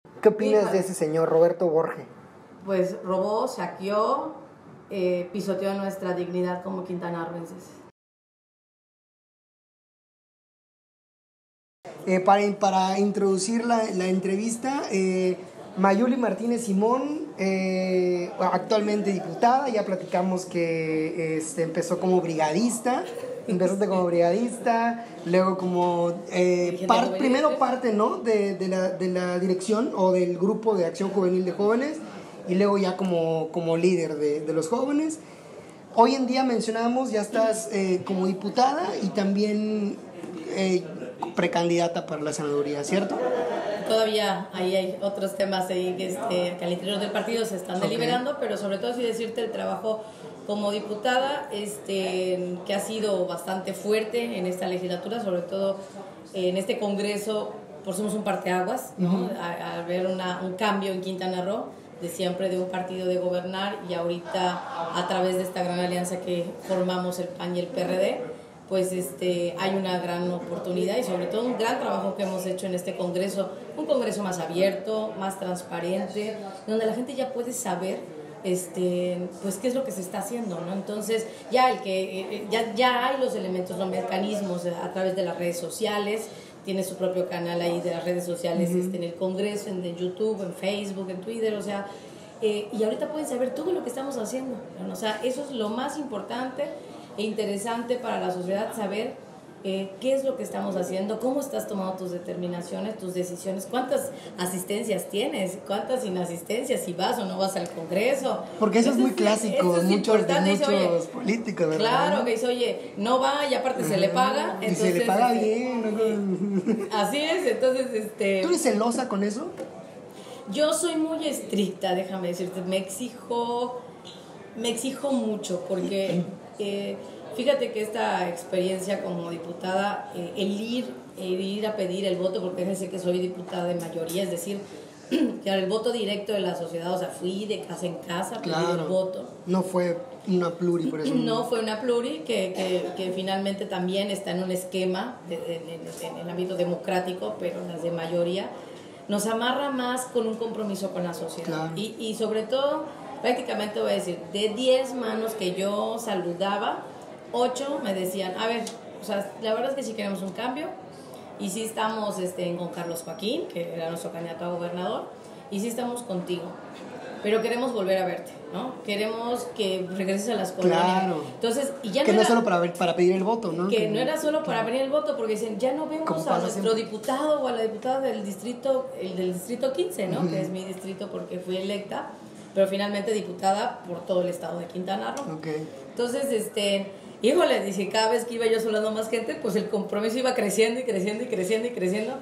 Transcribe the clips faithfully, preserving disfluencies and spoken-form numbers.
¿Qué opinas de ese señor, Roberto Borge? Pues robó, saqueó, eh, pisoteó nuestra dignidad como quintanarroenses. Eh, para, para introducir la, la entrevista, eh, Mayuli Martínez Simón, eh, actualmente diputada, ya platicamos que este, empezó como brigadista, empezaste como brigadista, luego como, eh, par, primero parte, ¿no?, de, de, la, de la dirección o del grupo de acción juvenil de jóvenes, y luego ya como, como líder de, de los jóvenes. Hoy en día mencionamos, ya estás eh, como diputada y también eh, precandidata para la senaduría, ¿cierto? Todavía ahí hay otros temas ahí que, este, que al interior del partido se están deliberando, okay. Pero sobre todo sí decirte el trabajo como diputada, este, que ha sido bastante fuerte en esta legislatura, sobre todo en este congreso, por somos un parteaguas, ¿no? Uh-huh. Al ver una, un cambio en Quintana Roo, de siempre de un partido de gobernar, y ahorita a través de esta gran alianza que formamos el P A N y el P R D, pues este, hay una gran oportunidad y sobre todo un gran trabajo que hemos hecho en este congreso, un congreso más abierto, más transparente, donde la gente ya puede saber este, pues qué es lo que se está haciendo, ¿no? Entonces ya, el que, ya, ya hay los elementos, los mecanismos a través de las redes sociales. Tiene su propio canal ahí de las redes sociales, uh-huh. este, en el Congreso, en, en YouTube, en Facebook, en Twitter, o sea, eh, y ahorita pueden saber todo lo que estamos haciendo, ¿no? O sea, eso es lo más importante e interesante para la sociedad, saber eh, qué es lo que estamos haciendo, cómo estás tomando tus determinaciones, tus decisiones, cuántas asistencias tienes, cuántas inasistencias, si vas o no vas al Congreso. Porque eso Entonces, es muy clásico, es muchos, de muchos dice, políticos, ¿verdad? Claro, que dice, oye, no va y aparte uh-huh. se le paga. Y entonces, se le paga este, bien. Así es, entonces... este ¿Tú eres celosa con eso? Yo soy muy estricta, déjame decirte, me exijo, me exijo mucho, porque... Eh, fíjate que esta experiencia como diputada, eh, el ir, el ir a pedir el voto, porque fíjense que soy diputada de mayoría, es decir, que el voto directo de la sociedad, o sea, fui de casa en casa a pedir claro. el voto. No fue una pluri, por eso. No fue una pluri, que, que, que finalmente también está en un esquema de, de, de, de, en el ámbito democrático, pero las de mayoría, nos amarra más con un compromiso con la sociedad. Claro. Y, y sobre todo, prácticamente voy a decir, de diez manos que yo saludaba, ocho me decían, a ver, o sea, la verdad es que sí queremos un cambio, y sí estamos este, con Carlos Joaquín, que era nuestro candidato a gobernador, y sí estamos contigo, pero queremos volver a verte, ¿no? Queremos que regreses a las colonias. Claro. Entonces, y ya que no, no era, solo para, ver, para pedir el voto, ¿no? Que, que no era solo para claro. pedir el voto, porque dicen, ya no vemos a nuestro siempre? diputado o a la diputada del distrito, el del distrito quince, ¿no? Uh-huh. Que es mi distrito porque fui electa, pero finalmente diputada por todo el estado de Quintana Roo. Okay. Entonces, este, híjole, dice, cada vez que iba yo solando más gente, pues el compromiso iba creciendo y creciendo y creciendo y creciendo.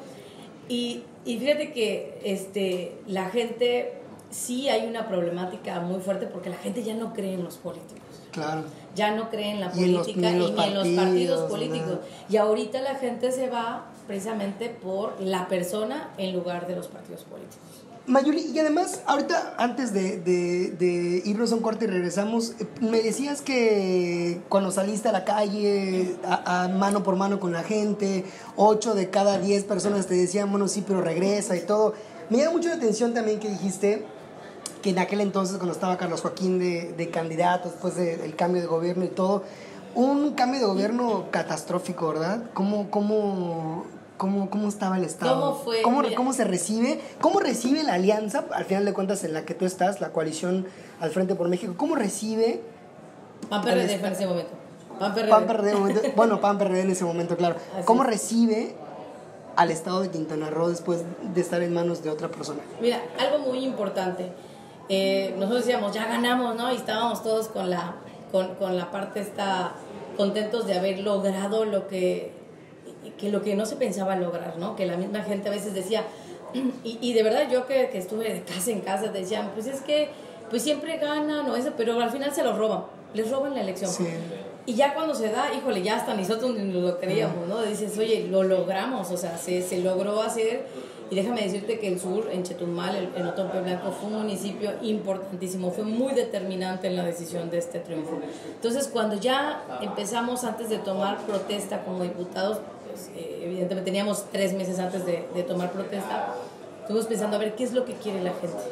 Y, y fíjate que este, la gente, sí hay una problemática muy fuerte porque la gente ya no cree en los políticos. Claro. Ya no cree en la y política en los, y ni en los partidos políticos. Nada. Y ahorita la gente se va precisamente por la persona en lugar de los partidos políticos. Mayuli, y además, ahorita, antes de, de, de irnos a un corte y regresamos, me decías que cuando saliste a la calle, a, a mano por mano con la gente, ocho de cada diez personas te decían, bueno, sí, pero regresa y todo. Me llama mucho la atención también que dijiste que en aquel entonces, cuando estaba Carlos Joaquín de, de candidato, después de, del cambio de gobierno y todo, un cambio de gobierno catastrófico, ¿verdad? ¿Cómo, cómo, cómo, cómo estaba el Estado? ¿Cómo fue? ¿Cómo, ¿Cómo se recibe? ¿Cómo recibe la alianza, al final de cuentas, en la que tú estás, la coalición al Frente por México? ¿Cómo recibe? P A N P R D en ese momento. P A N P R D. P A N P R D, momento, bueno, P A N P R D en ese momento, claro. Así ¿Cómo es. recibe al Estado de Quintana Roo después de estar en manos de otra persona? Mira, algo muy importante. Eh, nosotros decíamos, ya ganamos, ¿no? Y estábamos todos con la, con, con la parte esta, contentos de haber logrado lo que, que lo que no se pensaba lograr, ¿no? Que la misma gente a veces decía, y, y de verdad yo que, que estuve de casa en casa, te decían, pues es que pues siempre ganan o eso, pero al final se los roban, les roban la elección. Sí. Y ya cuando se da, híjole, ya hasta nosotros ni lo creíamos, ¿no? Dices, oye, lo logramos, o sea, se, se logró hacer. Y déjame decirte que el sur, en Chetumal, el, en Otompe Blanco, fue un municipio importantísimo, fue muy determinante en la decisión de este triunfo. Entonces, cuando ya empezamos antes de tomar protesta como diputados, pues, eh, evidentemente teníamos tres meses antes de, de tomar protesta, estuvimos pensando a ver qué es lo que quiere la gente.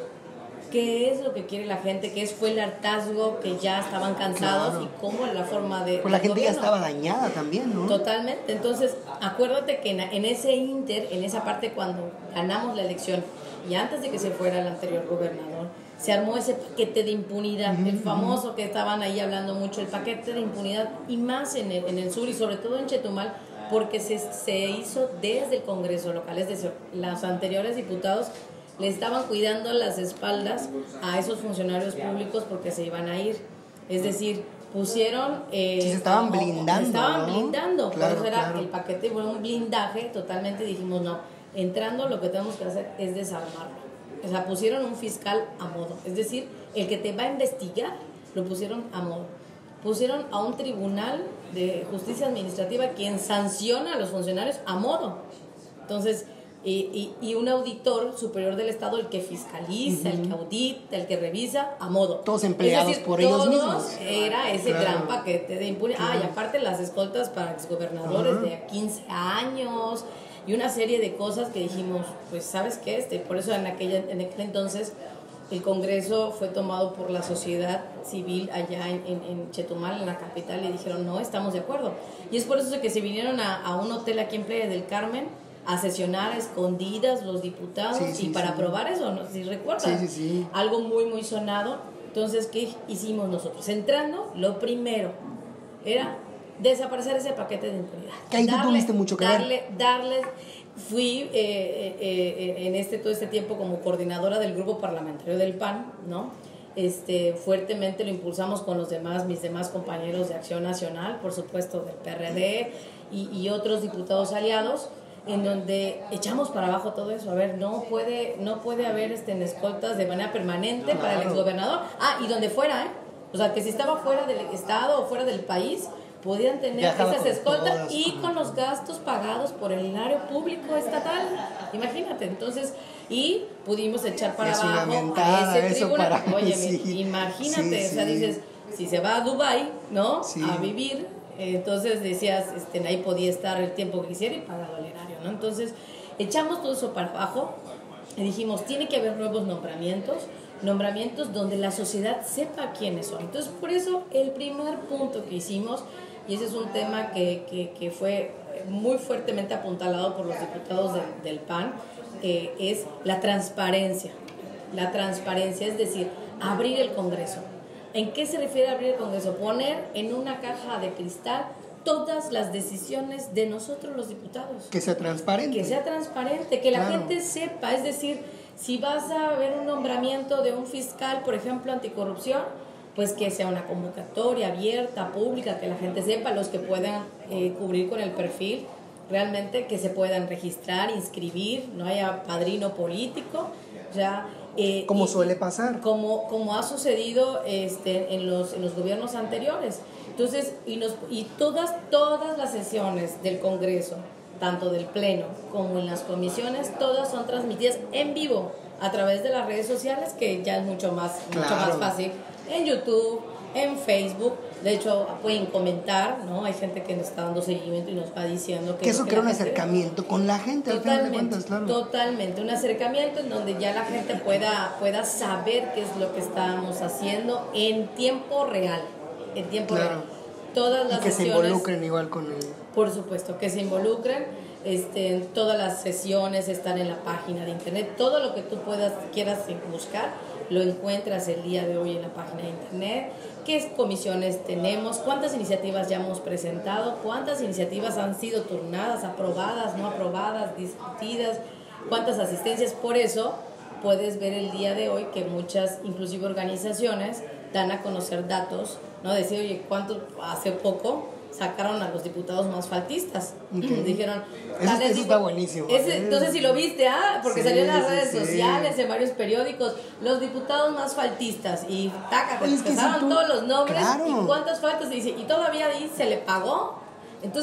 ¿Qué es lo que quiere la gente? ¿Qué es, fue el hartazgo que ya estaban cansados? Claro. Y cómo la forma de... Pues la gente gobierno. Ya estaba dañada también, ¿no? Totalmente. Entonces, acuérdate que en, en ese inter, en esa parte cuando ganamos la elección y antes de que se fuera el anterior gobernador, se armó ese paquete de impunidad, uh-huh, el famoso uh-huh. que estaban ahí hablando mucho, el paquete de impunidad, y más en el, en el sur y sobre todo en Chetumal, porque se, se hizo desde el Congreso local, es decir, los anteriores diputados le estaban cuidando las espaldas a esos funcionarios públicos porque se iban a ir. Es decir, pusieron... Eh, sí, se estaban como, blindando. Se estaban ¿no? blindando. Claro, por eso era claro. el paquete, fue un blindaje totalmente. Dijimos, no, entrando lo que tenemos que hacer es desarmarlo. O sea, pusieron un fiscal a modo. Es decir, el que te va a investigar, lo pusieron a modo. Pusieron a un tribunal de justicia administrativa quien sanciona a los funcionarios a modo. Entonces... Y, y, y un auditor superior del Estado el que fiscaliza, uh-huh. el que audita, el que revisa a modo. Todos empleados es decir, por ellos mismos. Era ese claro. gran paquete de impunidad. Claro. Ah, y aparte las escoltas para exgobernadores uh-huh. de quince años y una serie de cosas que dijimos, pues ¿sabes qué? Este, por eso en, aquella, en aquel entonces el Congreso fue tomado por la sociedad civil allá en, en, en Chetumal, en la capital, y dijeron, no, estamos de acuerdo. Y es por eso que se vinieron a, a un hotel aquí en Playa del Carmen a sesionar a escondidas los diputados sí, sí, y para sí. aprobar eso, ¿no? Si recuerdas, sí, sí, sí. algo muy muy sonado. Entonces, ¿qué hicimos nosotros? Entrando, lo primero era desaparecer ese paquete de impunidad. Que ahí darle, tú tuviste mucho que darle, ver. Darle, fui eh, eh, eh, en este todo este tiempo como coordinadora del grupo parlamentario del P A N, ¿no? Este, fuertemente lo impulsamos con los demás, mis demás compañeros de Acción Nacional, por supuesto del P R D y, y otros diputados aliados, en donde echamos para abajo todo eso. A ver, no puede, no puede haber este, en escoltas de manera permanente claro. para el exgobernador. Ah, y donde fuera, ¿eh? O sea, que si estaba fuera del estado o fuera del país, podían tener esas escoltas todas. Y con los gastos pagados por el erario público estatal. Imagínate, entonces, y pudimos echar para abajo a ese tribunal. Para... Oye, sí. imagínate, sí, o sea, sí. dices, si se va a Dubái, ¿no? Sí. A vivir, entonces decías, este, ahí podía estar el tiempo que quisiera y pagado el erario, ¿no? Entonces, echamos todo eso para abajo y dijimos, tiene que haber nuevos nombramientos, nombramientos donde la sociedad sepa quiénes son. Entonces, por eso, el primer punto que hicimos, y ese es un tema que, que, que fue muy fuertemente apuntalado por los diputados de, del P A N, eh, es la transparencia. La transparencia, es decir, abrir el Congreso. ¿En qué se refiere abrir el Congreso? Poner en una caja de cristal todas las decisiones de nosotros los diputados. Que sea transparente. Que sea transparente, que la claro. gente sepa, es decir, si vas a ver un nombramiento de un fiscal, por ejemplo, anticorrupción, pues que sea una convocatoria abierta, pública, que la gente sepa, los que puedan eh, cubrir con el perfil, realmente que se puedan registrar, inscribir, no haya padrino político, ya... Eh, como y, suele pasar. Como, como ha sucedido este, en, los, en los gobiernos anteriores. Entonces, y, nos, y todas, todas las sesiones del Congreso, tanto del Pleno como en las comisiones, todas son transmitidas en vivo a través de las redes sociales, que ya es mucho más, claro. mucho más fácil, en YouTube, en Facebook. De hecho, pueden comentar, ¿no? Hay gente que nos está dando seguimiento y nos va diciendo que... Que eso que crea un acercamiento con la gente, totalmente, al fin de cuentas, claro. Totalmente, un acercamiento en donde ya la gente pueda, pueda saber qué es lo que estamos haciendo en tiempo real, en tiempo claro. real. Todas las y que sesiones, se involucren igual con el... Por supuesto, que se involucren. Este, todas las sesiones están en la página de internet. Todo lo que tú puedas, quieras buscar, lo encuentras el día de hoy en la página de internet. ¿Qué comisiones tenemos? ¿Cuántas iniciativas ya hemos presentado? ¿Cuántas iniciativas han sido turnadas, aprobadas, no aprobadas, discutidas? ¿Cuántas asistencias? Por eso puedes ver el día de hoy que muchas, inclusive organizaciones, dan a conocer datos, ¿no? Decir, oye, ¿cuánto hace poco sacaron a los diputados más faltistas? Okay. Dijeron, eso, eso está buenísimo. Ese, no sé si lo viste, ¿ah? Porque sí, salió en las sí, redes sí. sociales, en varios periódicos, los diputados más faltistas. Y taca, Oye, es que empezaron si tú, todos los nombres. claro. ¿Y cuántas faltas? Y, dice, y todavía ahí se le pagó. Entonces,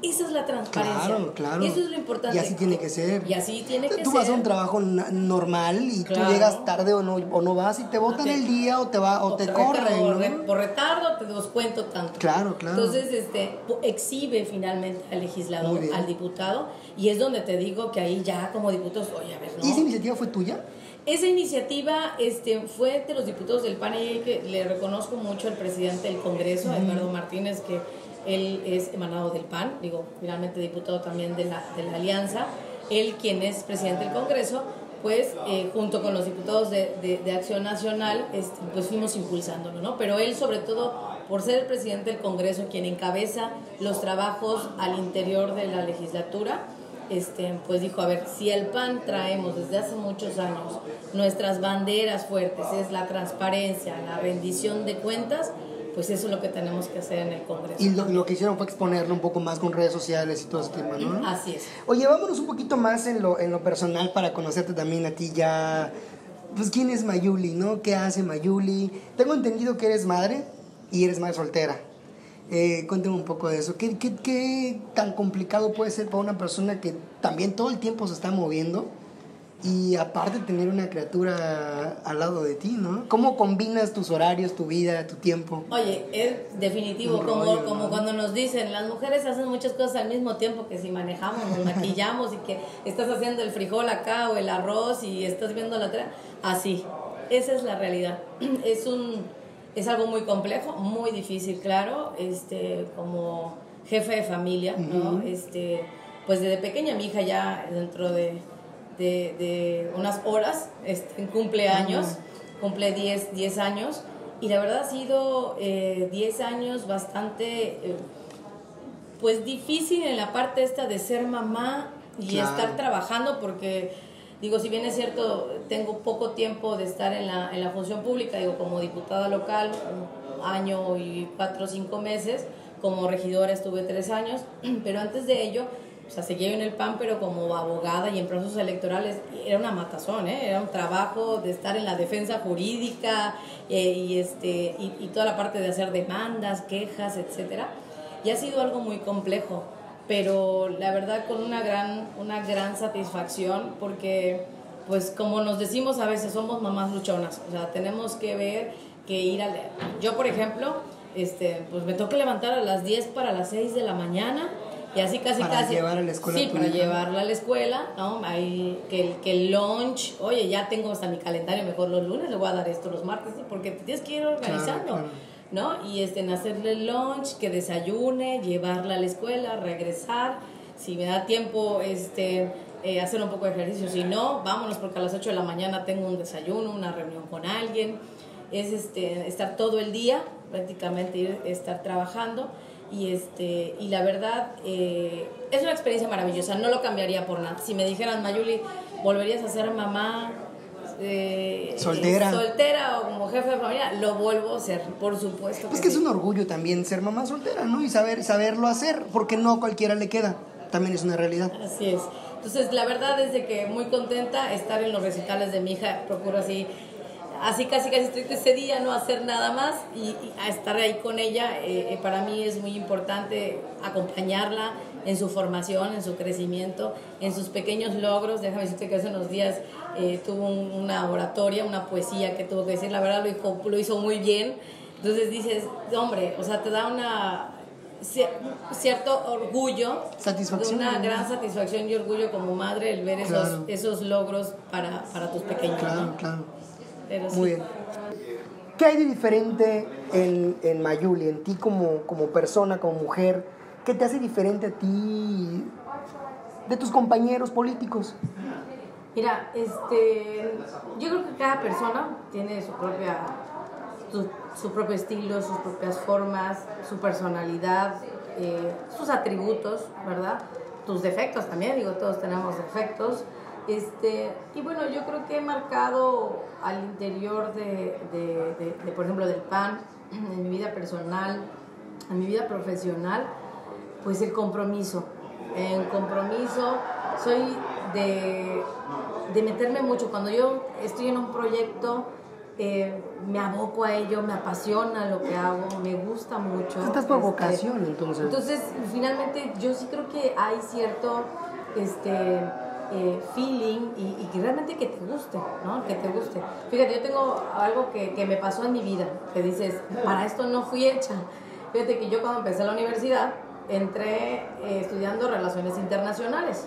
Esa es la transparencia. Claro, claro. Eso es lo importante. Y así tiene que ser. Y así tiene que ser. Tú vas a un trabajo normal y claro. tú llegas tarde o no, o no vas y te botan okay. el día o te va o, o te, te corren, ¿no? Re, por retardo te descuento tanto. Claro, claro. Entonces, este, exhibe finalmente al legislador, al diputado, y es donde te digo que ahí ya como diputados, oye, a ver, ¿no? ¿Y esa iniciativa fue tuya? Esa iniciativa este, fue de los diputados del P A N y que le reconozco mucho al presidente del Congreso, uh-huh. Eduardo Martínez, que él es emanado del P A N, digo, finalmente diputado también de la, de la Alianza, él quien es presidente del Congreso, pues eh, junto con los diputados de, de, de Acción Nacional, este, pues fuimos impulsándolo, ¿no? Pero él sobre todo, por ser el presidente del Congreso, quien encabeza los trabajos al interior de la legislatura, Este, pues dijo, a ver, si el P A N traemos desde hace muchos años nuestras banderas fuertes, es la transparencia, la rendición de cuentas, pues eso es lo que tenemos que hacer en el Congreso. Y lo, lo que hicieron fue exponerlo un poco más con redes sociales y todo ese tema, ¿no? Así es. Oye, vámonos un poquito más en lo, en lo personal para conocerte también a ti ya. Pues, ¿quién es Mayuli, no? ¿Qué hace Mayuli? Tengo entendido que eres madre y eres madre soltera. Eh, cuéntame un poco de eso. ¿Qué, qué, ¿Qué tan complicado puede ser para una persona que también todo el tiempo se está moviendo y aparte tener una criatura al lado de ti, ¿no? ¿Cómo combinas tus horarios, tu vida, tu tiempo? Oye, es definitivo, un como, rollo, como ¿no? cuando nos dicen, las mujeres hacen muchas cosas al mismo tiempo, que si manejamos, nos maquillamos y que estás haciendo el frijol acá o el arroz y estás viendo la tele. Así, esa es la realidad. Es un... Es algo muy complejo, muy difícil, claro, este, como jefe de familia, ¿no? Uh-huh. Este, pues desde pequeña mi hija ya dentro de, de, de unas horas este, cumple años, uh-huh. cumple diez años, y la verdad ha sido eh, diez años bastante, eh, pues difícil en la parte esta de ser mamá y claro. estar trabajando, porque... Digo, si bien es cierto, tengo poco tiempo de estar en la, en la función pública, digo, como diputada local, un año y cuatro o cinco meses, como regidora estuve tres años, pero antes de ello, o sea, seguí en el P A N, pero como abogada y en procesos electorales, era una matazón, ¿eh? Era un trabajo de estar en la defensa jurídica eh, y, este, y, y toda la parte de hacer demandas, quejas, etcétera, y ha sido algo muy complejo. Pero la verdad con una gran, una gran satisfacción porque, pues como nos decimos a veces, somos mamás luchonas, o sea, tenemos que ver, que ir a leer. Yo, por ejemplo, este, pues me toca levantar a las diez para las seis de la mañana y así casi para casi... Para llevar a la escuela. Sí, para llevarla a la escuela, ¿no? Ahí, que, que el lunch, oye, ya tengo hasta mi calendario, mejor los lunes le voy a dar esto, los martes, ¿sí? Porque te tienes que ir organizando. Claro, claro. ¿No? Y este, en hacerle el lunch, que desayune, llevarla a la escuela, regresar, si me da tiempo, este, eh, hacer un poco de ejercicio, si no, vámonos porque a las ocho de la mañana tengo un desayuno, una reunión con alguien, es este, estar todo el día, prácticamente ir, estar trabajando, y, este, y la verdad, eh, es una experiencia maravillosa, no lo cambiaría por nada. Si me dijeran, Mayuli, ¿volverías a ser mamá? Eh, soltera soltera o como jefe de familia, lo vuelvo a hacer, por supuesto. Pues que, que sí. Es un orgullo también ser mamá soltera, ¿no? Y saber saberlo hacer, porque no a cualquiera le queda, también es una realidad. Así es. Entonces, la verdad es de que muy contenta estar en los recitales de mi hija, procuro así, así casi casi estricto ese día, no hacer nada más y, y a estar ahí con ella. Eh, para mí es muy importante acompañarla en su formación, en su crecimiento, en sus pequeños logros. Déjame decirte que hace unos días eh, tuvo un, una oratoria, una poesía que tuvo que decir, la verdad lo hizo, lo hizo muy bien. Entonces dices, hombre, o sea, te da una cierto orgullo, satisfacción, una ¿no? gran satisfacción y orgullo como madre el ver esos, claro. esos logros para, para tus pequeños. Claro, ¿no? claro. Pero muy sí. bien. ¿Qué hay de diferente en, en Mayuli, en ti como, como persona, como mujer? ¿Qué te hace diferente a ti de tus compañeros políticos? Mira, este, yo creo que cada persona tiene su propia, su, su propio estilo, sus propias formas, su personalidad, eh, sus atributos, ¿verdad? Tus defectos también, digo, todos tenemos defectos. Este, y bueno, yo creo que he marcado al interior de, de, de, de por ejemplo, del P A N, en mi vida personal, en mi vida profesional, pues el compromiso. En compromiso soy de, de meterme mucho. Cuando yo estoy en un proyecto, eh, me aboco a ello, me apasiona lo que hago, me gusta mucho. Estás por este, vocación, entonces. Entonces, finalmente, yo sí creo que hay cierto este, eh, feeling y, y que realmente que te guste, ¿no? Que te guste. Fíjate, yo tengo algo que, que me pasó en mi vida, que dices, para esto no fui hecha. Fíjate que yo cuando empecé la universidad, entré eh, estudiando relaciones internacionales.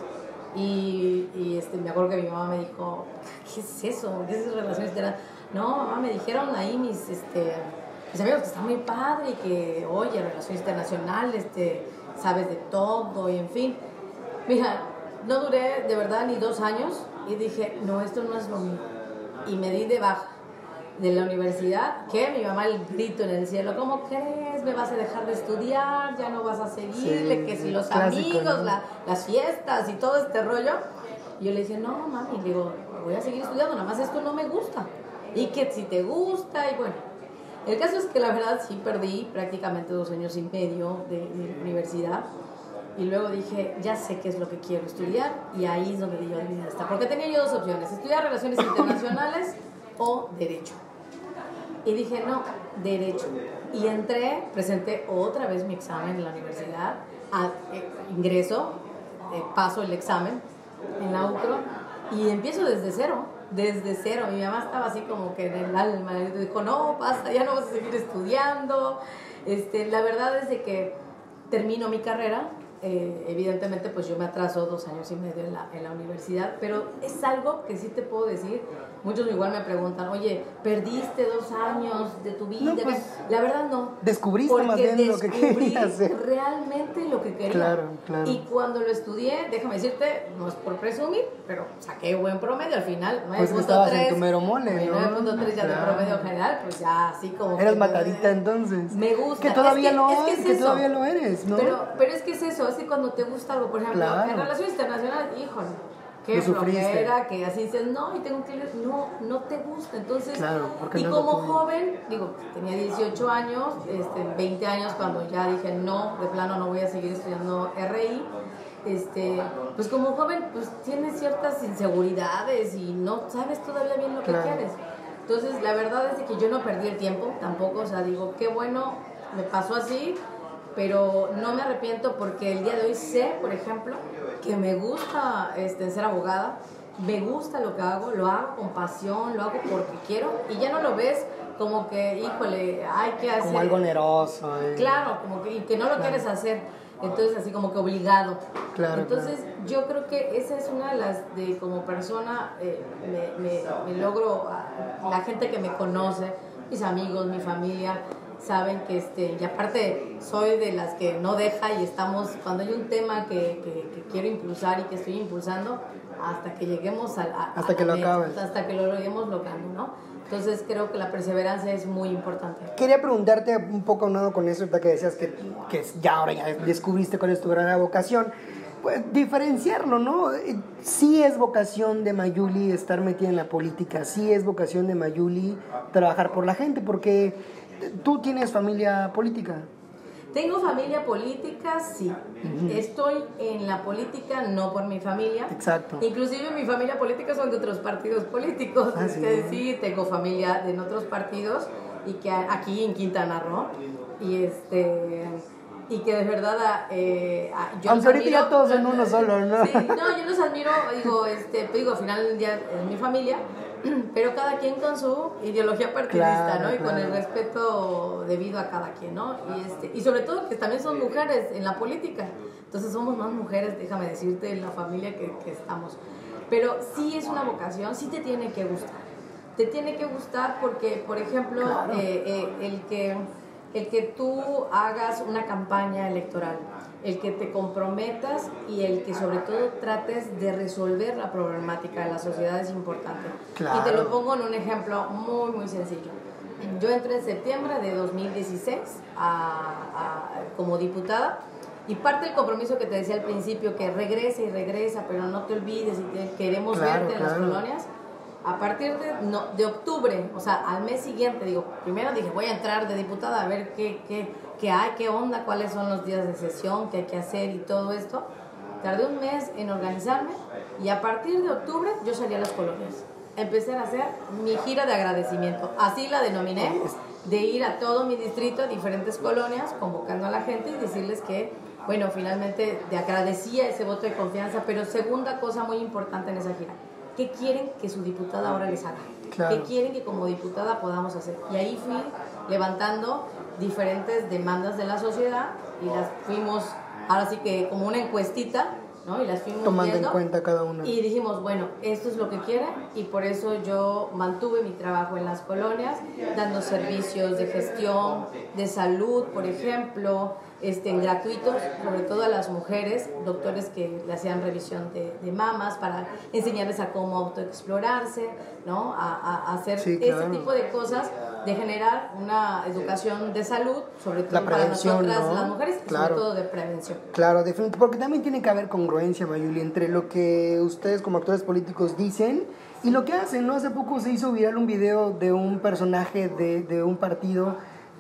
Y, y este, me acuerdo que mi mamá me dijo, ¿qué es eso? ¿Qué es relaciones internacionales? No, mamá, me dijeron ahí mis, este, mis amigos que está muy padre y que, oye, relaciones internacionales, te, sabes de todo y en fin. Mira, no duré de verdad ni dos años y dije, no, esto no es lo mío. Y me di de baja de la universidad, que mi mamá el grito en el cielo, ¿cómo crees? ¿Me vas a dejar de estudiar? ¿Ya no vas a seguirle? Sí, que si los clásico, amigos, ¿no? la, las fiestas y todo este rollo. Y yo le dije, no, mami, digo, voy a seguir estudiando, nada más esto no me gusta. Y que si te gusta, y bueno. El caso es que la verdad sí perdí prácticamente dos años y medio de, de universidad. Y luego dije, ya sé qué es lo que quiero estudiar, y ahí es donde yo mi vida está. Porque tenía yo dos opciones, estudiar Relaciones Internacionales o Derecho. Y dije, no, Derecho. Y entré, presenté otra vez mi examen en la universidad, a, eh, ingreso, eh, paso el examen en la U C R O, y empiezo desde cero, desde cero. Mi mamá estaba así como que en el alma, y dijo, no, basta, ya no vas a seguir estudiando. Este, la verdad es de que termino mi carrera. Eh, evidentemente pues yo me atraso dos años y medio en la, en la universidad, pero es algo que sí te puedo decir. Muchos igual me preguntan, oye, ¿perdiste dos años de tu vida? No, pues, la verdad no. Descubriste más bien lo que querías hacer. Realmente lo que quería. Claro, claro. Y cuando lo estudié, déjame decirte, no es por presumir, pero saqué buen promedio al final. Pues que estabas en tu mero mole, ¿no? nueve punto tres ya claro. De promedio general, pues ya así como... Eras que matadita entonces. Me gusta. Que todavía, es que, lo, es que, es que eso. todavía lo eres, ¿no? Pero, pero es que es eso, es que cuando te gusta algo, por ejemplo, claro. En relaciones internacionales, híjole, qué flojera, que así dices, no, y tengo que ir, no, no te gusta, entonces, claro, y no como joven, digo, tenía dieciocho años, este, veinte años cuando ya dije, no, de plano no voy a seguir estudiando R I, este, pues como joven, pues tienes ciertas inseguridades y no sabes todavía bien lo que claro. quieres, entonces la verdad es que yo no perdí el tiempo tampoco, o sea, digo, qué bueno, me pasó así, pero no me arrepiento porque el día de hoy sé, por ejemplo, que me gusta este, ser abogada, me gusta lo que hago, lo hago con pasión, lo hago porque quiero, y ya no lo ves como que, híjole, hay que hacer... Como algo oneroso. Eh. Claro, como que, y que no lo claro. quieres hacer, entonces así como que obligado. Claro, entonces claro. yo creo que esa es una de las, de como persona, eh, me, me, me logro, la gente que me conoce, mis amigos, mi familia... saben que, este, y aparte soy de las que no deja y estamos, cuando hay un tema que, que, que quiero impulsar y que estoy impulsando, hasta que lleguemos a, a hasta a que lo acabes. Hasta que lo logremos logrando, ¿no? Entonces creo que la perseverancia es muy importante. Quería preguntarte un poco aunado con eso, que decías que, que ya ahora ya descubriste cuál es tu gran vocación. Pues diferenciarlo, ¿no? Sí es vocación de Mayuli estar metida en la política, sí es vocación de Mayuli trabajar por la gente, porque ¿tú tienes familia política? Tengo familia política, sí. Uh-huh. Estoy en la política no por mi familia. Exacto. Inclusive mi familia política son de otros partidos políticos. Ah, ¿sí? Que sí, tengo familia en otros partidos y que aquí en Quintana Roo. Y este... y que de verdad eh, yo aunque ahorita ya todos son uno solo, ¿no? Sí, no, yo los admiro, digo, este, digo, al final del día es mi familia, pero cada quien con su ideología partidista, claro, ¿no? Y claro. Con el respeto debido a cada quien, ¿no? Y, este, y sobre todo que también son mujeres en la política, entonces somos más mujeres, déjame decirte, en la familia que, que estamos. Pero sí es una vocación, sí te tiene que gustar. Te tiene que gustar porque, por ejemplo, claro. eh, eh, el que... el que tú hagas una campaña electoral, el que te comprometas y el que sobre todo trates de resolver la problemática de la sociedad es importante. Claro. Y te lo pongo en un ejemplo muy, muy sencillo. Yo entré en septiembre de dos mil dieciséis a, a, como diputada y parte del compromiso que te decía al principio, que regresa y regresa, pero no te olvides y te, queremos claro, verte en claro. las colonias. A partir de, no, de octubre, o sea, al mes siguiente, digo, primero dije, voy a entrar de diputada a ver qué, qué, qué hay, qué onda, cuáles son los días de sesión, qué hay que hacer y todo esto. Tardé un mes en organizarme y a partir de octubre yo salí a las colonias. empezar a hacer mi gira de agradecimiento. Así la denominé, de ir a todo mi distrito, a diferentes colonias, convocando a la gente y decirles que, bueno, finalmente te agradecía ese voto de confianza, pero segunda cosa muy importante en esa gira, ¿qué quieren que su diputada ahora les haga? Claro. ¿Qué quieren que como diputada podamos hacer? Y ahí fui levantando diferentes demandas de la sociedad y las fuimos, ahora sí que como una encuestita, ¿no? Y las fuimos tomando viendo, en cuenta cada una. Y dijimos, bueno, esto es lo que quieren, y por eso yo mantuve mi trabajo en las colonias, dando servicios de gestión, de salud, por ejemplo, este, gratuitos, sobre todo a las mujeres, doctores que le hacían revisión de, de mamas para enseñarles a cómo autoexplorarse, ¿no? A, a, a hacer sí, claro. ese tipo de cosas, de generar una educación de salud, sobre todo para nosotras, ¿no? Las mujeres, claro. Sobre todo de prevención. Claro, definitivamente, porque también tiene que haber congruencia, Mayuli, entre lo que ustedes como actores políticos dicen y lo que hacen, ¿no? Hace poco se hizo viral un video de un personaje de, de un partido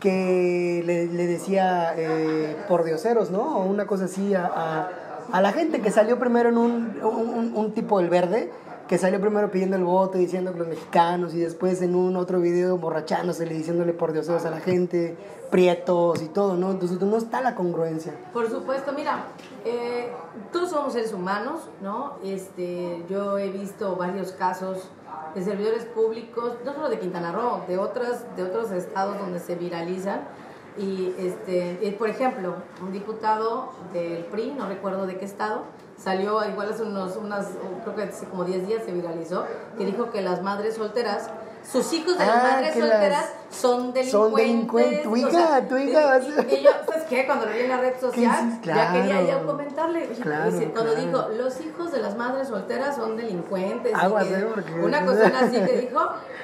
que le, le decía eh, por dioseros, ¿no? O una cosa así a, a, a la gente que salió primero en un, un, un tipo El Verde, que salió primero pidiendo el voto, diciendo que los mexicanos, y después en un otro video borrachándose, diciéndole por dioseros a la gente, prietos y todo, ¿no? Entonces no está la congruencia. Por supuesto, mira, eh, todos somos seres humanos, ¿no? Este, yo he visto varios casos de servidores públicos, no solo de Quintana Roo, de, otras, de otros estados donde se viralizan. Y, este, por ejemplo, un diputado del P R I, no recuerdo de qué estado, salió igual hace unos, unas, creo que hace como diez días se viralizó, que dijo que las madres solteras, sus hijos de ah, las madres solteras son delincuentes. Son delincuentes. Tu hija, o sea, tu hija. Y, y yo, ¿sabes qué? Cuando lo vi en la red social, claro, ya quería yo comentarle. Claro, dice, cuando claro. dijo, los hijos de las madres solteras son delincuentes. Algo así así, porque... Una cosa así que dijo,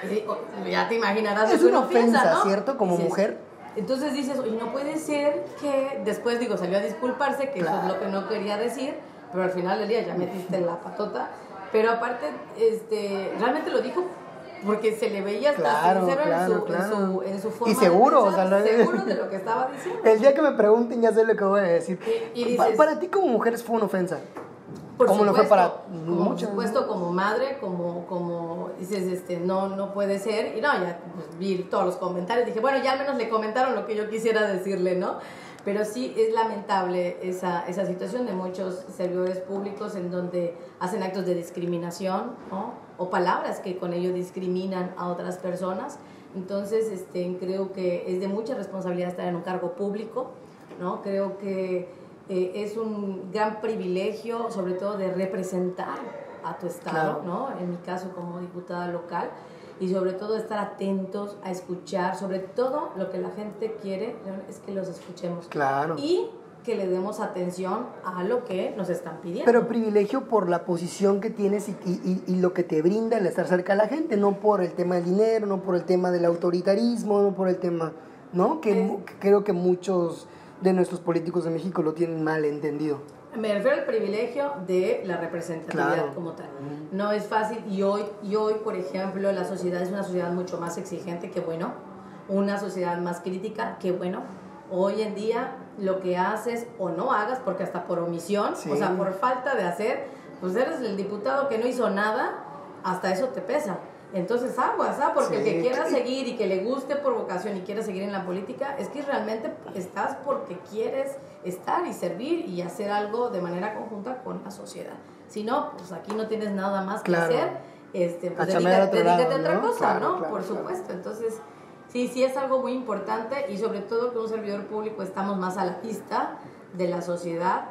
y ya te imaginarás. Es una ofensa, piensa, ¿no? ¿cierto? Como dices, mujer. Entonces dices, oye, no puede ser que después, digo, salió a disculparse, que claro. Eso es lo que no quería decir, pero al final del día ya metiste la patota. Pero aparte, este, realmente lo dijo porque se le veía hasta claro, sincero claro, en, su, claro. en, su, en su forma y seguro, de pensar, o sea, lo... seguro de lo que estaba diciendo. El día que me pregunten ya sé lo que voy a decir. Y, y dices, para ti como mujer fue una ofensa. Por como supuesto, lo fue para como, muchas. Por supuesto, como madre, como, como dices, este, no, no puede ser. Y no, ya pues, vi todos los comentarios, dije, bueno, ya al menos le comentaron lo que yo quisiera decirle, ¿no? Pero sí es lamentable esa, esa situación de muchos servidores públicos en donde hacen actos de discriminación, ¿no? O palabras que con ello discriminan a otras personas. Entonces, este, creo que es de mucha responsabilidad estar en un cargo público, ¿no? Creo que eh, es un gran privilegio, sobre todo de representar a tu estado, claro. ¿no? En mi caso como diputada local. Y sobre todo estar atentos a escuchar, sobre todo lo que la gente quiere es que los escuchemos. Claro. Y que le demos atención a lo que nos están pidiendo. Pero privilegio por la posición que tienes y, y, y lo que te brinda el estar cerca de la gente, no por el tema del dinero, no por el tema del autoritarismo, no por el tema, ¿no? Que, es, que creo que muchos de nuestros políticos de México lo tienen mal entendido. Me refiero al privilegio de la representatividad, claro. Como tal. No es fácil y hoy, y hoy, por ejemplo, la sociedad es una sociedad mucho más exigente, que bueno, una sociedad más crítica, que bueno. Hoy en día lo que haces o no hagas, porque hasta por omisión, sí. O sea, por falta de hacer, pues eres el diputado que no hizo nada, hasta eso te pesa. Entonces aguas, ¿ah? Porque sí. El que quiera seguir y que le guste por vocación y quiera seguir en la política, es que realmente estás porque quieres estar y servir y hacer algo de manera conjunta con la sociedad. Si no, pues aquí no tienes nada más que claro. hacer, este, pues dedícate, dedícate a otra ¿no? cosa, claro, ¿no? Claro, por supuesto. Claro. Entonces, sí, sí es algo muy importante y sobre todo que un servidor público estamos más a la vista de la sociedad,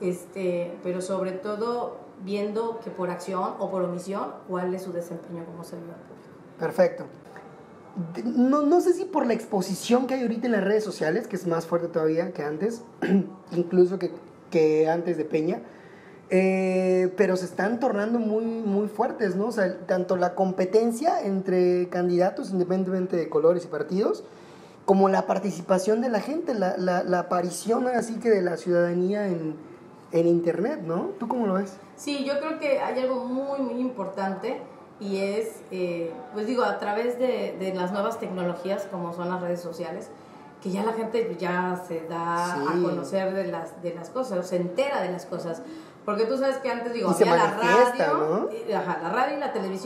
este, pero sobre todo viendo que por acción o por omisión, cuál es su desempeño como servidor público. Perfecto. No, no sé si por la exposición que hay ahorita en las redes sociales, que es más fuerte todavía que antes, incluso que, que antes de Peña, eh, pero se están tornando muy, muy fuertes, ¿no? O sea, tanto la competencia entre candidatos, independientemente de colores y partidos, como la participación de la gente, la, la, la aparición así que de la ciudadanía en, en internet, ¿no? ¿Tú cómo lo ves? Sí, yo creo que hay algo muy, muy importante y es, eh, pues digo, a través de, de las nuevas tecnologías como son las redes sociales, que ya la gente ya se da sí. a conocer de las, de las cosas, o se entera de las cosas. Porque tú sabes que antes, digo, había la radio, ¿no? y, ajá, la radio y la televisión,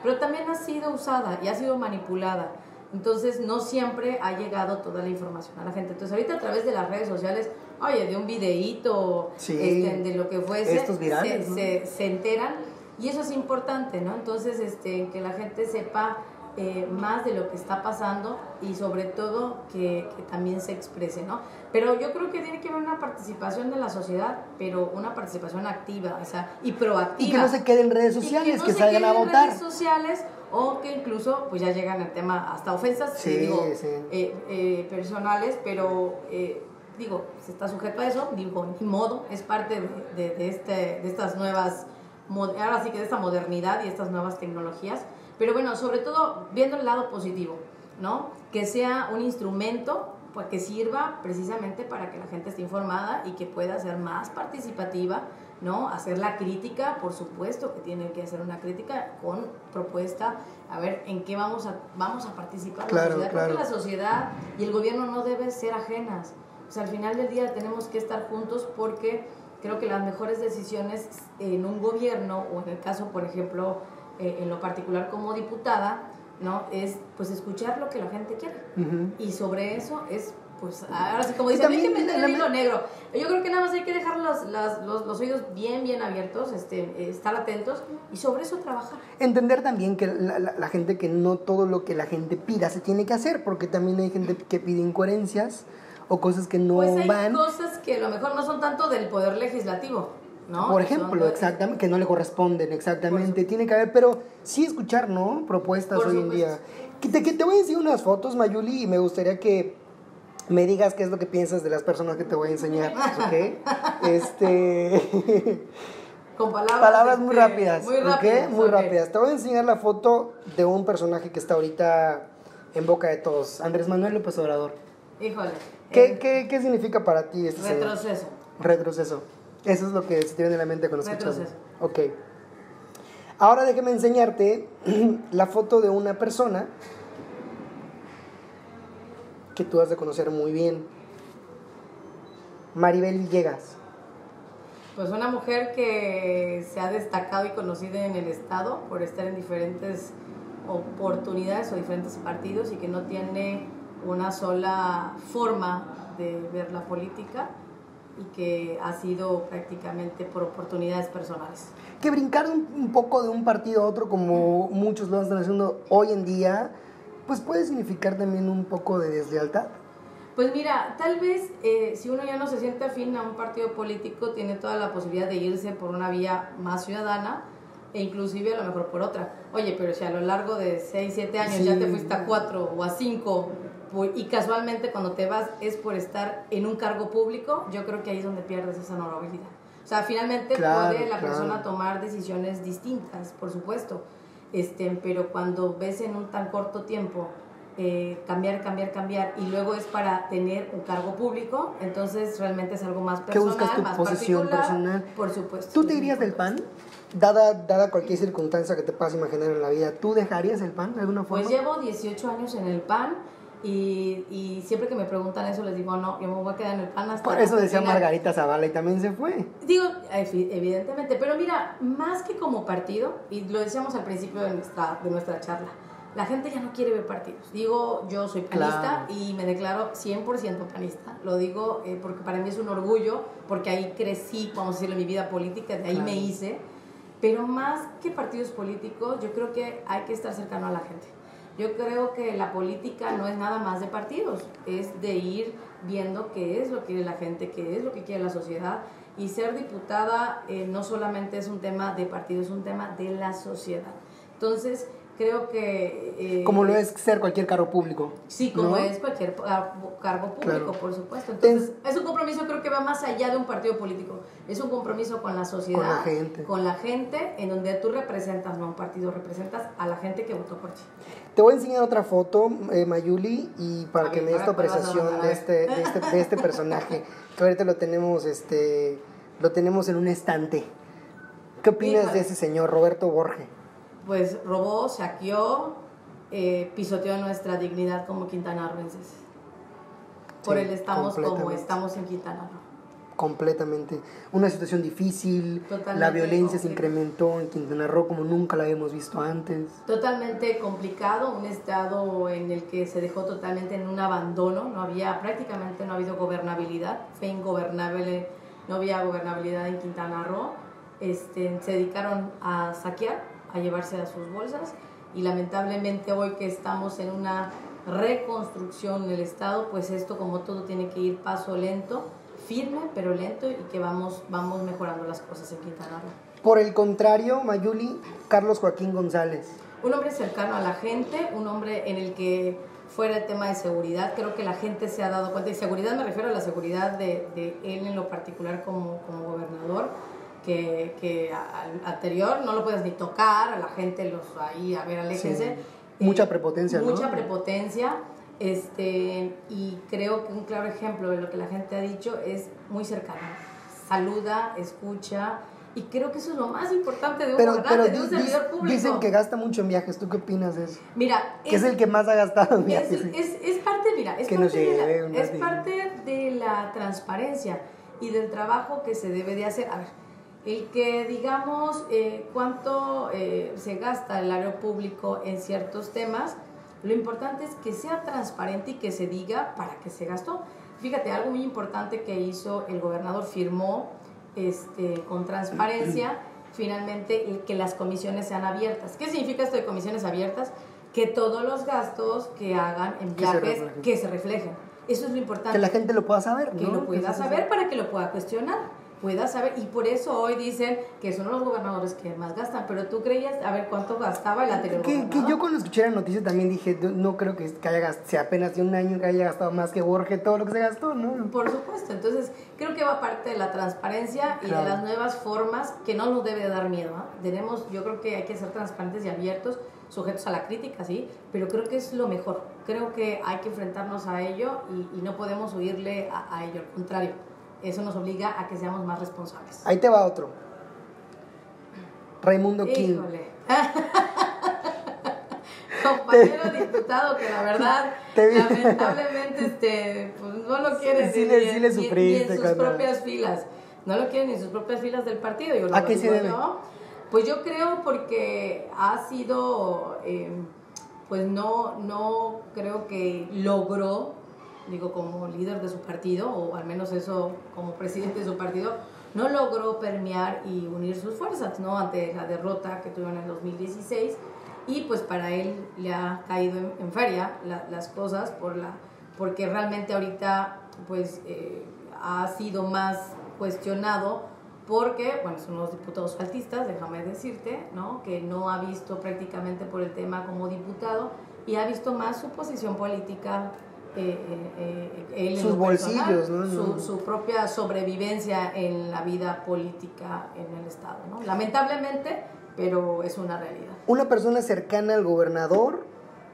pero también ha sido usada y ha sido manipulada. Entonces no siempre ha llegado toda la información a la gente. Entonces ahorita a través de las redes sociales, oye, de un videíto, sí, este, de lo que fuese, estos virales, se, ¿no? se, se enteran, y eso es importante, ¿no? Entonces este, que la gente sepa eh, más de lo que está pasando y sobre todo que, que también se exprese, ¿no? Pero yo creo que tiene que haber una participación de la sociedad, pero una participación activa, o sea, y proactiva. Y que no se quede en redes sociales, que, que, no que salgan a votar. En redes sociales, o que incluso pues ya llegan al tema hasta ofensas, sí, digo, sí. Eh, eh, personales, pero eh, digo, se está sujeto a eso, digo, ni modo, es parte de, de, de, este, de estas nuevas, ahora sí que de esta modernidad y estas nuevas tecnologías, pero bueno, sobre todo viendo el lado positivo, ¿no? Que sea un instrumento pues, que sirva precisamente para que la gente esté informada y que pueda ser más participativa, ¿no? Hacer la crítica, por supuesto que tienen que hacer una crítica con propuesta, a ver en qué vamos a, vamos a participar. Claro, la sociedad. claro. Creo que la sociedad y el gobierno no deben ser ajenas. O sea, al final del día tenemos que estar juntos porque creo que las mejores decisiones en un gobierno, o en el caso, por ejemplo, eh, en lo particular como diputada, ¿no? Es pues escuchar lo que la gente quiere. Uh-huh. Y sobre eso es pues ahora sí, como dice, hay que meter el hilo negro. Yo creo que nada más hay que dejar los, los, los, los oídos bien, bien abiertos, este, estar atentos y sobre eso trabajar. Entender también que la, la, la gente, que no todo lo que la gente pida se tiene que hacer, porque también hay gente que pide incoherencias o cosas que no pues hay van. Cosas que a lo mejor no son tanto del poder legislativo, ¿no? Por ejemplo, exactamente, que no le corresponden, exactamente. Tiene que haber, pero sí escuchar, ¿no? Propuestas hoy en día. Que te, que te voy a decir unas fotos, Mayuli, y me gustaría que me digas qué es lo que piensas de las personas que te voy a enseñar, ¿ok? Este... Con palabras, palabras este, muy rápidas, muy rápidas, ¿ok? Muy okay. rápidas. Te voy a enseñar la foto de un personaje que está ahorita en boca de todos, Andrés Manuel López Obrador. Híjole. ¿Qué, eh, qué, qué significa para ti este Retroceso. Señor? Retroceso. Eso es lo que se te viene a la mente cuando escuchas. Retroceso. Ok. Ahora déjame enseñarte la foto de una persona que tú has de conocer muy bien. Maribel Villegas. Pues una mujer que se ha destacado y conocida en el estado por estar en diferentes oportunidades o diferentes partidos y que no tiene una sola forma de ver la política y que ha sido prácticamente por oportunidades personales. Que brincar un, un poco de un partido a otro, como muchos lo están haciendo hoy en día, pues puede significar también un poco de deslealtad. Pues mira, tal vez eh, si uno ya no se siente afín a un partido político, tiene toda la posibilidad de irse por una vía más ciudadana e inclusive a lo mejor por otra. Oye, pero si a lo largo de seis, siete años sí. ya te fuiste a cuatro o a cinco y casualmente cuando te vas es por estar en un cargo público, yo creo que ahí es donde pierdes esa honorabilidad. O sea, finalmente claro, puede la claro. persona tomar decisiones distintas, por supuesto, este, pero cuando ves en un tan corto tiempo eh, cambiar, cambiar, cambiar y luego es para tener un cargo público, entonces realmente es algo más personal, ¿Qué buscas tu más posición personal? Por supuesto. ¿Tú te irías del P A N? Dada, dada cualquier circunstancia que te puedas imaginar en la vida, ¿tú dejarías el P A N de alguna forma? Pues llevo dieciocho años en el P A N y, y siempre que me preguntan eso les digo, no, yo me voy a quedar en el P A N hasta... Por eso decía Margarita Zavala y también se fue. Digo, evidentemente, pero mira, más que como partido, y lo decíamos al principio de nuestra, de nuestra charla, la gente ya no quiere ver partidos. Digo, yo soy panista claro. y me declaro cien por ciento panista. Lo digo eh, porque para mí es un orgullo, porque ahí crecí, vamos a decirlo, en mi vida política, de ahí claro. me hice. Pero más que partidos políticos, yo creo que hay que estar cercano a la gente. Yo creo que la política no es nada más de partidos, es de ir viendo qué es lo que quiere la gente, qué es lo que quiere la sociedad. Y ser diputada eh, no solamente es un tema de partido, es un tema de la sociedad. Entonces, creo que... Eh, como lo es ser cualquier cargo público. Sí, como ¿no? es cualquier cargo público, claro. por supuesto. Entonces, es un compromiso, creo que va más allá de un partido político. Es un compromiso con la sociedad, con la gente, con la gente en donde tú representas, no un partido, representas a la gente que votó por ti. Te voy a enseñar otra foto, eh, Mayuli, y para a que ver, me des tu apreciación de este, de, este, de este personaje, que ahorita lo tenemos, este, lo tenemos en un estante. ¿Qué opinas Híjole. de ese señor, Roberto Borge? Pues robó, saqueó, eh, pisoteó nuestra dignidad como quintanarroenses. Por sí, él estamos como estamos en Quintana Roo. completamente. Una situación difícil, Totalmente la violencia complicado. se incrementó en Quintana Roo como nunca la habíamos visto antes. Totalmente complicado, un estado en el que se dejó totalmente en un abandono, no había, prácticamente no ha habido gobernabilidad, fue ingobernable, no había gobernabilidad en Quintana Roo, este, se dedicaron a saquear, a llevarse a sus bolsas, y lamentablemente hoy que estamos en una reconstrucción del estado, pues esto como todo tiene que ir paso lento, firme pero lento, y que vamos, vamos mejorando las cosas en Quintana Roo. Por el contrario, Mayuli, Carlos Joaquín González. Un hombre cercano a la gente, un hombre en el que fuera el tema de seguridad, creo que la gente se ha dado cuenta, y seguridad me refiero a la seguridad de, de él en lo particular como, como gobernador, que, que al anterior no lo puedes ni tocar, a la gente los ahí, a ver, aléjense. Sí. Mucha prepotencia, eh, ¿no? Mucha prepotencia. Este, y creo que un claro ejemplo de lo que la gente ha dicho es muy cercano, saluda, escucha, y creo que eso es lo más importante de un pero, gobernante, pero de un di, servidor público. Dicen que gasta mucho en viajes, ¿tú qué opinas de eso? Mira, que es, es el que más ha gastado en viajes. Es, es, es parte, mira, es, que parte, de lleve la, es parte de la transparencia y del trabajo que se debe de hacer. A ver, el que digamos eh, cuánto eh, se gasta el área público en ciertos temas, lo importante es que sea transparente y que se diga para qué se gastó. Fíjate, algo muy importante que hizo el gobernador, firmó este, con transparencia, finalmente, el que las comisiones sean abiertas. ¿Qué significa esto de comisiones abiertas? Que todos los gastos que hagan en viajes, que se reflejen. Que se reflejen. Eso es lo importante. Que la gente lo pueda saber, Que ¿no? lo pueda que saber para que lo pueda cuestionar. Pueda saber, y por eso hoy dicen que son los gobernadores que más gastan, pero tú creías, a ver, ¿cuánto gastaba el anterior que, gobernador? Que yo cuando escuché la noticia también dije, no creo que, que haya gastado, si apenas de un año que haya gastado más que Borges todo lo que se gastó, ¿no? Por supuesto, entonces creo que va parte de la transparencia y claro. de las nuevas formas que no nos debe de dar miedo, ¿eh? Tenemos, yo creo que hay que ser transparentes y abiertos, sujetos a la crítica, sí, pero creo que es lo mejor, creo que hay que enfrentarnos a ello y, y no podemos huirle a, a ello, al contrario. Eso nos obliga a que seamos más responsables. Ahí te va otro. Raimundo King. Híjole. Compañero te... diputado que la verdad, lamentablemente, este, pues no lo quiere sí, ni, sí, sí le ni, sufriste, ni en sus cuando... propias filas. No lo quiere ni en sus propias filas del partido. Yo ¿A qué se debe? Yo, pues yo creo porque ha sido, eh, pues no, no creo que logró, digo, como líder de su partido, o al menos eso como presidente de su partido, no logró permear y unir sus fuerzas, ¿no? Ante la derrota que tuvieron en el dos mil dieciséis, y pues para él le ha caído en, en feria la, las cosas, por la, porque realmente ahorita pues eh, ha sido más cuestionado, porque, bueno, son los diputados faltistas, déjame decirte, ¿no? Que no ha visto prácticamente por el tema como diputado, y ha visto más su posición política, Eh, eh, eh, él sus bolsillos, ¿no? Su, su propia sobrevivencia en la vida política en el estado, ¿no? Lamentablemente, pero es una realidad. Una persona cercana al gobernador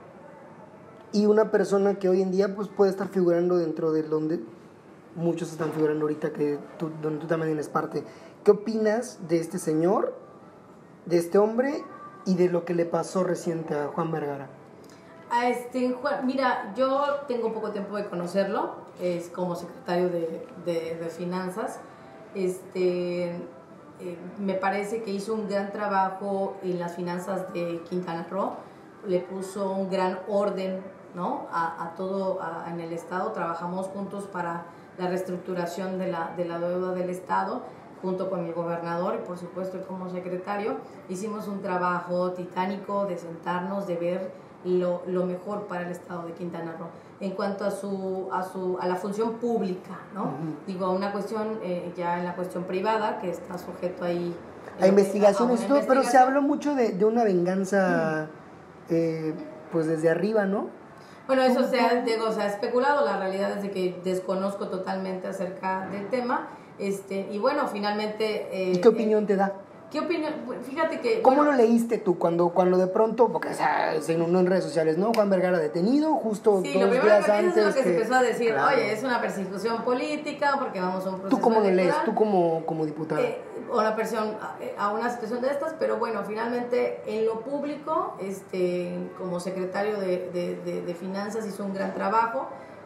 y una persona que hoy en día pues puede estar figurando dentro de donde muchos están figurando ahorita, que tú, donde tú también eres parte. ¿Qué opinas de este señor, de este hombre y de lo que le pasó reciente a Juan Vergara? A este, Juan, mira, yo tengo poco tiempo de conocerlo, es como secretario de, de, de Finanzas. Este, eh, me parece que hizo un gran trabajo en las finanzas de Quintana Roo, le puso un gran orden, ¿no? a, a todo a, en el estado. Trabajamos juntos para la reestructuración de la, de la deuda del estado, junto con el gobernador y por supuesto como secretario. Hicimos un trabajo titánico de sentarnos, de ver Lo, lo mejor para el estado de Quintana Roo en cuanto a su a su a la función pública, ¿no? Uh-huh. Digo, a una cuestión eh, ya en la cuestión privada que está sujeto ahí a investigaciones, todo, pero se habló mucho de, de una venganza uh-huh. eh, pues desde arriba, ¿no? Bueno, eso se ha, digo, se ha especulado, la realidad es de que desconozco totalmente acerca del tema, este y bueno, finalmente eh, ¿y qué opinión eh, te da? ¿Qué opinión? Fíjate que... ¿Cómo bueno, lo leíste tú cuando, cuando de pronto, porque o sea, se inundó en redes sociales, ¿no? Juan Vergara detenido justo sí, dos días que antes. Es lo que, que se empezó a decir, claro. Oye, es una persecución política porque vamos a un proceso ¿Tú cómo electoral. lo lees? ¿Tú como, como diputada? Eh, o una presión a, a una situación de estas, pero bueno, finalmente en lo público, este, como secretario de, de, de, de Finanzas hizo un gran trabajo.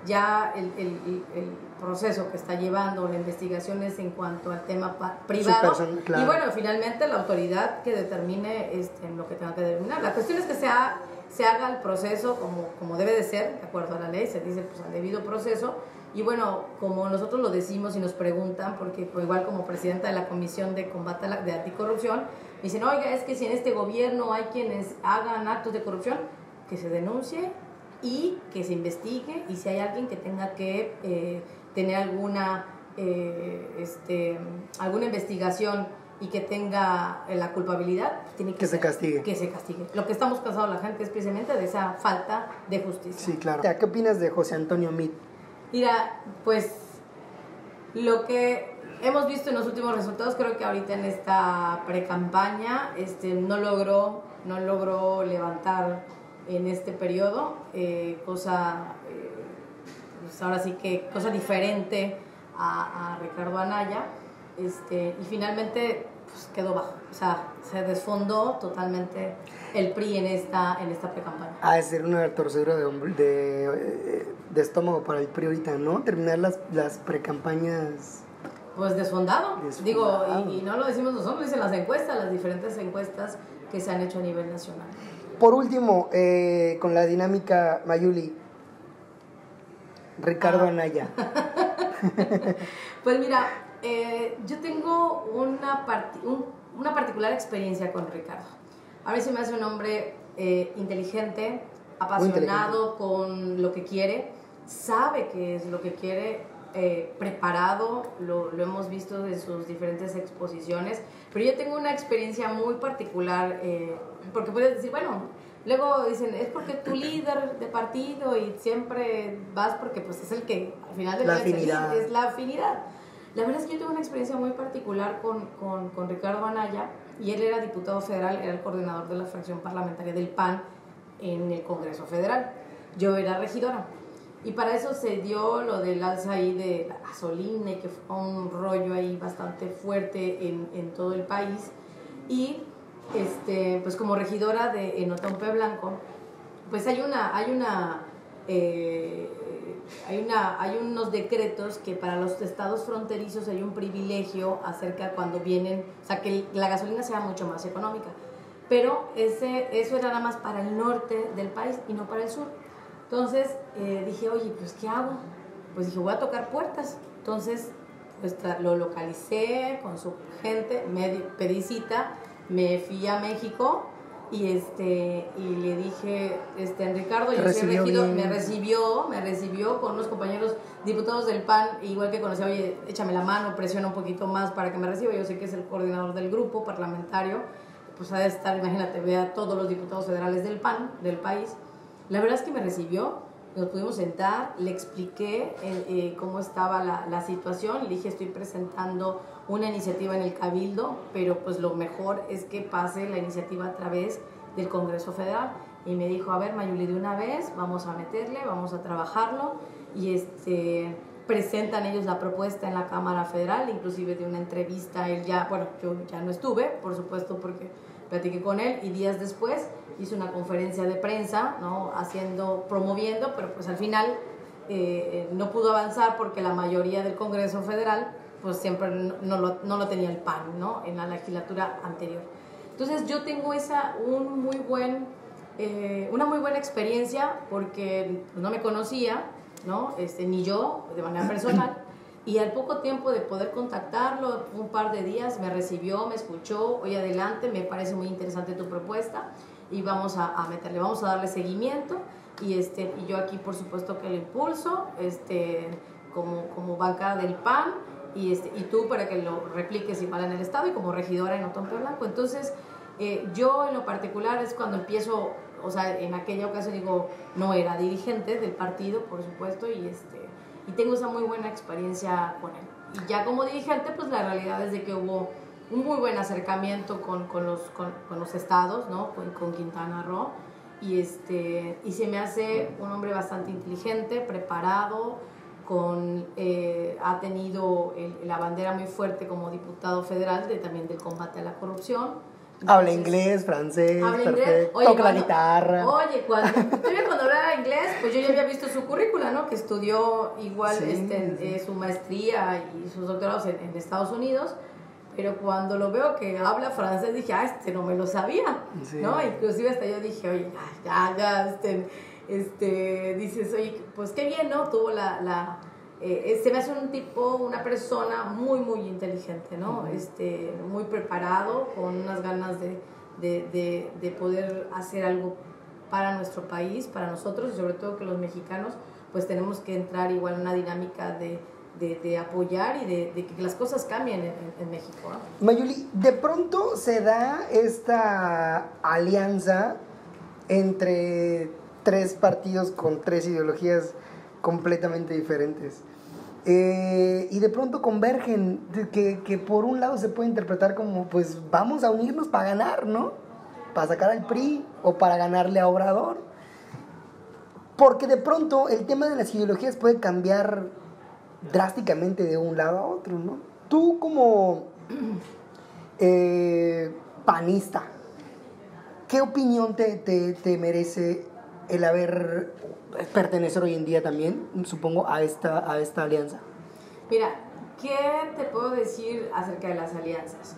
ya el, el, el proceso que está llevando la investigación es en cuanto al tema privado. Person, claro. Y bueno, finalmente la autoridad que determine este, lo que tenga que determinar. La cuestión es que se, ha, se haga el proceso como, como debe de ser, de acuerdo a la ley, se dice pues al debido proceso. Y bueno, como nosotros lo decimos y nos preguntan, porque pues, igual como presidenta de la Comisión de Combate a la, de Anticorrupción, me dicen, oiga, es que si en este gobierno hay quienes hagan actos de corrupción, que se denuncie y que se investigue, y si hay alguien que tenga que eh, tener alguna, eh, este, alguna investigación y que tenga la culpabilidad, tiene que, que ser, se castigue. Que se castigue. Lo que estamos cansados la gente es precisamente de esa falta de justicia. Sí, claro. ¿Qué opinas de José Antonio Meade? Mira, pues lo que hemos visto en los últimos resultados, creo que ahorita en esta pre-campaña este, no logró, no logró levantar en este periodo, eh, cosa, eh, pues ahora sí que cosa diferente a, a Ricardo Anaya, este, y finalmente pues, quedó bajo, o sea, se desfondó totalmente el P R I en esta, en esta pre-campaña. Ah, es ser una torcedura de, de, de estómago para el P R I ahorita, ¿no? Terminar las, las pre-campañas... Pues desfondado, desfondado. Digo, y, y no lo decimos nosotros, dicen las encuestas, las diferentes encuestas que se han hecho a nivel nacional. Por último, eh, con la dinámica Mayuli, Ricardo ah. Anaya. Pues mira, eh, yo tengo una, part un, una particular experiencia con Ricardo. A mí se me hace un hombre eh, inteligente, apasionado inteligente. Con lo que quiere, sabe qué es lo que quiere, eh, preparado, lo, lo hemos visto en sus diferentes exposiciones, pero yo tengo una experiencia muy particular, eh, porque puedes decir, bueno, luego dicen, es porque tu líder de partido y siempre vas porque pues es el que al final del día es la afinidad. La verdad es que yo tengo una experiencia muy particular con, con, con Ricardo Anaya, y él era diputado federal, era el coordinador de la fracción parlamentaria del P A N en el Congreso Federal. Yo era regidora. Y para eso se dio lo del alza ahí de la gasolina, y que fue un rollo ahí bastante fuerte en, en todo el país. Y este, pues como regidora de en Otompe Blanco, pues hay una, hay una, eh, hay una, hay unos decretos que para los estados fronterizos hay un privilegio acerca cuando vienen, o sea, que la gasolina sea mucho más económica. Pero ese, eso era nada más para el norte del país y no para el sur. Entonces eh, dije, oye, pues ¿qué hago? Pues dije, voy a tocar puertas. Entonces pues lo localicé con su gente, me pedí cita, me fui a México y este y le dije, este Ricardo, yo soy regidor, me recibió, me recibió con unos compañeros diputados del P A N, igual que conocía, oye, échame la mano, presiona un poquito más para que me reciba, yo sé que es el coordinador del grupo parlamentario, pues ha de estar, imagínate, ve a todos los diputados federales del P A N, del país. La verdad es que me recibió, nos pudimos sentar, le expliqué eh, eh, cómo estaba la, la situación, le dije, estoy presentando una iniciativa en el Cabildo, pero pues lo mejor es que pase la iniciativa a través del Congreso Federal. Y me dijo, a ver, Mayuli, de una vez, vamos a meterle, vamos a trabajarlo, y este, presentan ellos la propuesta en la Cámara Federal, inclusive de una entrevista, él ya, bueno, yo ya no estuve, por supuesto, porque platiqué con él, y días después hice una conferencia de prensa, ¿no? Haciendo, promoviendo, pero pues al final eh, no pudo avanzar porque la mayoría del Congreso Federal pues siempre no, no, lo, no lo tenía el P A N, ¿no? En la legislatura anterior. Entonces yo tengo esa, un muy buen, eh, una muy buena experiencia porque no me conocía, ¿no? Este, ni yo de manera personal, y al poco tiempo de poder contactarlo, un par de días, me recibió, me escuchó, oye, adelante, me parece muy interesante tu propuesta, y vamos a, a meterle, vamos a darle seguimiento, y, este, y yo aquí por supuesto que lo impulso, este, como, como bancada del P A N, y, este, y tú para que lo repliques igual en el Estado, y como regidora en Otompe Blanco. Entonces, eh, yo en lo particular es cuando empiezo, o sea, en aquella ocasión digo, no era dirigente del partido, por supuesto, y, este, y tengo esa muy buena experiencia con él. Y ya como dirigente, pues la realidad es de que hubo un muy buen acercamiento con, con, los, con, con los estados, ¿no? Con, con Quintana Roo, y, este, y se me hace un hombre bastante inteligente, preparado, con, eh, ha tenido el, la bandera muy fuerte como diputado federal de, también del combate a la corrupción. Entonces, habla inglés, francés, habla perfecto, inglés. Oye, toca cuando, la guitarra. Oye, cuando, cuando hablaba inglés inglés, pues yo ya había visto su currícula, ¿no? Que estudió igual Sí, este, sí. Eh, su maestría y sus doctorados en, en Estados Unidos, pero cuando lo veo que habla francés, dije, ah, este no me lo sabía, Sí. ¿no? Inclusive hasta yo dije, oye, ya, ya, este, este, dices, oye, pues qué bien, ¿no? Tuvo la... la eh, se me hace un tipo, una persona muy, muy inteligente, ¿no? Uh-huh. Este, muy preparado, con unas ganas de, de, de, de poder hacer algo para nuestro país, para nosotros, y sobre todo que los mexicanos, pues tenemos que entrar igual en una dinámica de, de, de apoyar y de, de que las cosas cambien en, en México, ¿no? Mayuli, de pronto se da esta alianza entre tres partidos con tres ideologías completamente diferentes. Eh, y de pronto convergen, que, que por un lado se puede interpretar como, pues vamos a unirnos para ganar, ¿no? Para sacar al P R I o para ganarle a Obrador. Porque de pronto el tema de las ideologías puede cambiar drásticamente de un lado a otro, ¿no? Tú como eh, panista, ¿qué opinión te, te, te merece el haber pertenecer hoy en día también, supongo, a esta, a esta alianza? Mira, ¿qué te puedo decir acerca de las alianzas?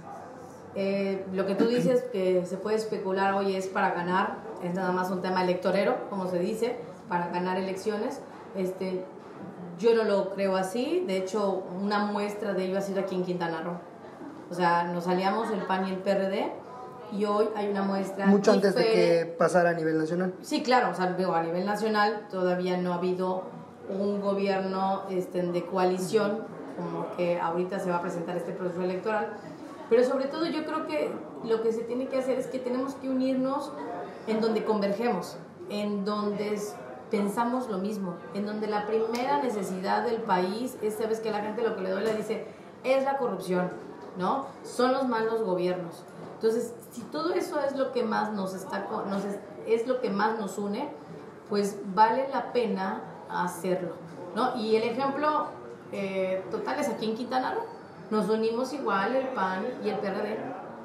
Eh, lo que tú dices que se puede especular hoy es para ganar, es nada más un tema electorero, como se dice, para ganar elecciones. Este, yo no lo creo así, de hecho, una muestra de ello ha sido aquí en Quintana Roo. O sea, nos aliamos el P A N y el P R D, y hoy hay una muestra... Mucho antes de que pasara a nivel nacional. Sí, claro, o sea, digo, a nivel nacional todavía no ha habido un gobierno este, de coalición, como que ahorita se va a presentar este proceso electoral, pero sobre todo yo creo que lo que se tiene que hacer es que tenemos que unirnos en donde convergemos, en donde pensamos lo mismo, en donde la primera necesidad del país es, sabes que la gente lo que le duele dice, es la corrupción, ¿no? Son los malos gobiernos. Entonces, si todo eso es lo que más nos está, nos es, es lo que más nos une, pues vale la pena hacerlo, ¿no? Y el ejemplo eh, total es aquí en Quintana Roo. Nos unimos igual el P A N y el P R D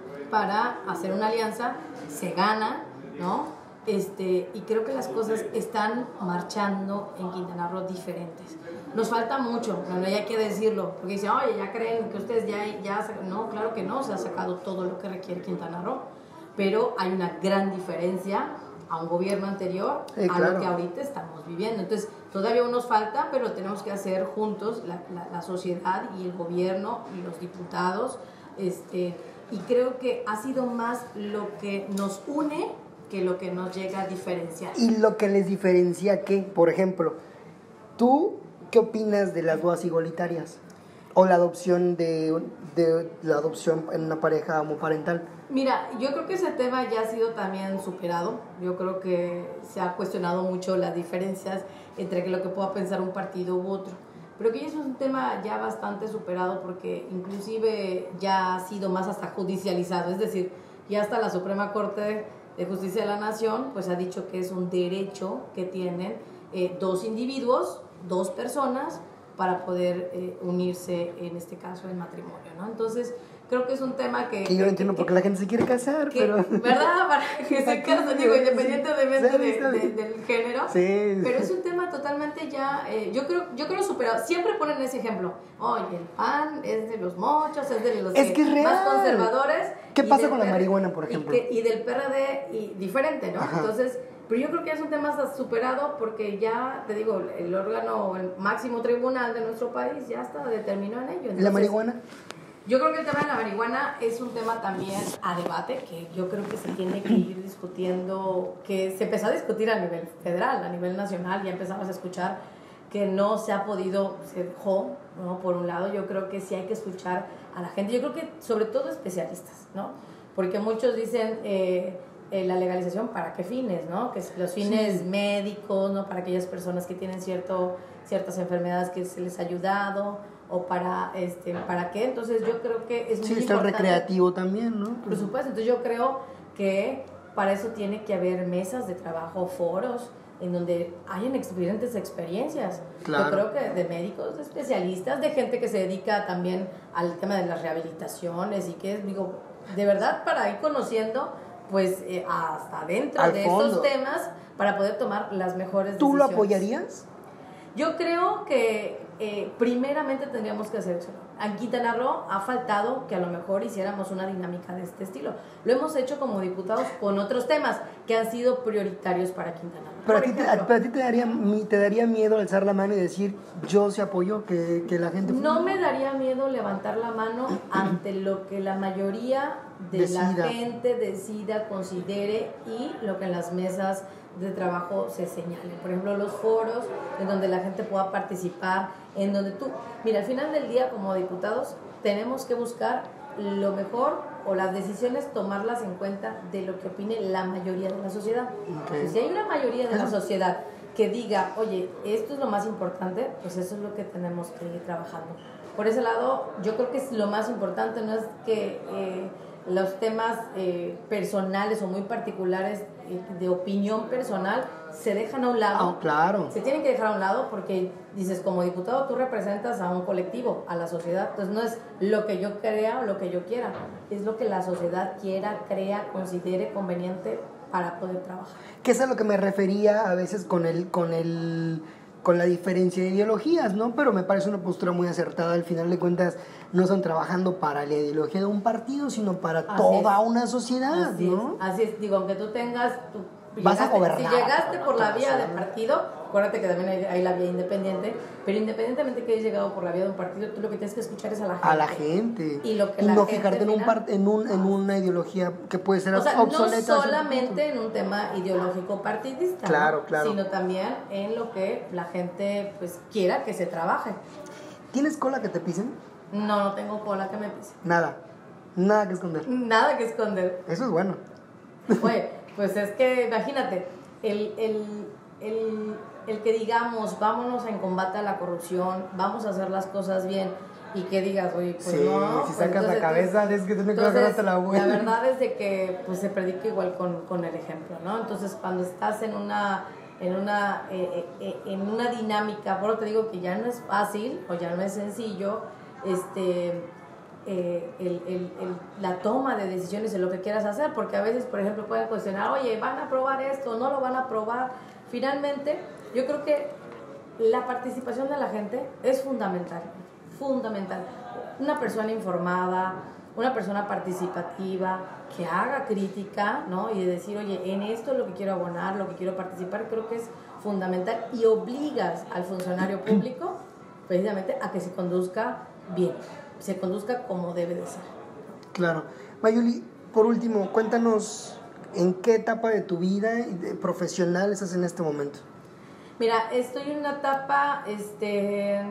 para hacer una alianza, se gana, ¿no? Este, y creo que las cosas están marchando en Quintana Roo diferentes. Nos falta mucho, no hay que decirlo, porque dicen, oye, ya creen que ustedes ya, ya... No, claro que no, se ha sacado todo lo que requiere Quintana Roo, pero hay una gran diferencia a un gobierno anterior, sí, a claro, lo que ahorita estamos viviendo. Entonces, todavía nos falta, pero tenemos que hacer juntos, la, la, la sociedad y el gobierno y los diputados, este, y creo que ha sido más lo que nos une que lo que nos llega a diferenciar. ¿Y lo que les diferencia qué? Por ejemplo, ¿tú qué opinas de las bodas igualitarias? ¿O la adopción de, de la adopción en una pareja homoparental? Mira, yo creo que ese tema ya ha sido también superado. Yo creo que se ha cuestionado mucho las diferencias entre lo que pueda pensar un partido u otro. Pero que eso es un tema ya bastante superado porque inclusive ya ha sido más hasta judicializado. Es decir, ya hasta la Suprema Corte de Justicia de la Nación pues ha dicho que es un derecho que tienen eh, dos individuos, dos personas, para poder eh, unirse, en este caso, en matrimonio, ¿no? Entonces, creo que es un tema que... Que yo no entiendo por qué la gente se quiere casar, que, pero... ¿verdad? Para que se casen, digo, independientemente sí, de, de, del género. Sí, pero sí. Es un tema totalmente ya... Eh, yo creo yo creo superado. Siempre ponen ese ejemplo. Oye, el P A N es de los mochos, es de los es que es más conservadores. ¿Qué pasa con la marihuana, por ejemplo? Y, que, y del P R D y diferente, ¿no? Ajá. Entonces... Pero yo creo que es un tema superado porque ya, te digo, el órgano, el máximo tribunal de nuestro país ya está, determinó en ello. Entonces, ¿la marihuana? Yo creo que el tema de la marihuana es un tema también a debate, que yo creo que se tiene que ir discutiendo, que se empezó a discutir a nivel federal, a nivel nacional, ya empezamos a escuchar que no se ha podido, se dejó, ¿no? Por un lado, yo creo que sí hay que escuchar a la gente, yo creo que sobre todo especialistas, ¿no? Porque muchos dicen... Eh, Eh, la legalización para qué fines, ¿no? Que los fines sí. médicos, ¿no? Para aquellas personas que tienen cierto, ciertas enfermedades que se les ha ayudado, o para, este, ¿para qué? Entonces yo creo que es muy sí, importante. Sí, está el recreativo también, ¿no? Por supuesto, entonces yo creo que para eso tiene que haber mesas de trabajo, foros, en donde hayan diferentes experiencias. Claro. Yo creo que de médicos, de especialistas, de gente que se dedica también al tema de las rehabilitaciones y que, digo, de verdad para ir conociendo pues eh, hasta dentro Al de fondo. estos temas para poder tomar las mejores ¿Tú decisiones. lo apoyarías? Yo creo que eh, primeramente tendríamos que hacer eso. En Quintana Roo ha faltado que a lo mejor hiciéramos una dinámica de este estilo. Lo hemos hecho como diputados con otros temas que han sido prioritarios para Quintana Roo. Pero a Por ti, te, ejemplo, a, pero a ti te, daría, mi- te daría miedo alzar la mano y decir, yo sí apoyo que, que la gente... no me daría miedo levantar la mano ante lo que la mayoría de Decida. la gente decida, considere y lo que en las mesas de trabajo se señale. Por ejemplo, los foros en donde la gente pueda participar, en donde tú... Mira, al final del día, como diputados, tenemos que buscar lo mejor o las decisiones, tomarlas en cuenta de lo que opine la mayoría de la sociedad. Okay. Si hay una mayoría de la sociedad que diga, oye, esto es lo más importante, pues eso es lo que tenemos que ir trabajando. Por ese lado, yo creo que es lo más importante, no es que eh, los temas eh, personales o muy particulares eh, de opinión personal se dejan a un lado. Ah, claro. Se tienen que dejar a un lado porque dices, como diputado tú representas a un colectivo, a la sociedad, entonces no es lo que yo crea o lo que yo quiera, es lo que la sociedad quiera, crea, considere conveniente para poder trabajar. Que es a lo que me refería a veces con el, con el, con la diferencia de ideologías, ¿no? Pero me parece una postura muy acertada. Al final de cuentas, no están trabajando para la ideología de un partido, sino para Así toda es. una sociedad, Así ¿no? es, así es, digo, aunque tú tengas... Tu, Vas a gobernar, si llegaste ¿no? por la Todo vía eso, de ¿no? partido, acuérdate que también hay, hay la vía independiente, pero independientemente que hayas llegado por la vía de un partido, tú lo que tienes que escuchar es a la gente. A la gente. Y lo que y la no gente fijarte en, un opina. part, en, un, en una ideología que puede ser O sea, obsoleta. no a cierto solamente punto. en un tema ideológico partidista, Claro, ¿no? claro. Sino también en lo que la gente pues quiera que se trabaje. ¿Tienes cola que te pisen? No, no tengo cola que me pise. Nada. Nada que esconder. Nada que esconder. Eso es bueno. Oye, pues es que imagínate, el, el, el, el que digamos, vámonos en combate a la corrupción, vamos a hacer las cosas bien, y que digas, oye, pues Sí, no. si pues sacas la entonces, cabeza, tienes que tener cuidado que no te la la vuelvan. verdad es de que pues, se predica igual con, con el ejemplo, ¿no? Entonces, cuando estás en una, en una, eh, eh, en una dinámica, por eso te digo que ya no es fácil o ya no es sencillo, este... Eh, el, el, el, la toma de decisiones de lo que quieras hacer, porque a veces, por ejemplo, pueden cuestionar, oye, ¿van a aprobar esto? ¿No lo van a aprobar? Finalmente, yo creo que la participación de la gente es fundamental, fundamental. Una persona informada, una persona participativa, que haga crítica, ¿no? Y de decir, oye, en esto es lo que quiero abonar, lo que quiero participar, creo que es fundamental, y obligas al funcionario público precisamente a que se conduzca bien, se conduzca como debe de ser. Claro. Mayuli, por último, cuéntanos en qué etapa de tu vida y de profesional estás en este momento. Mira, estoy en una etapa este,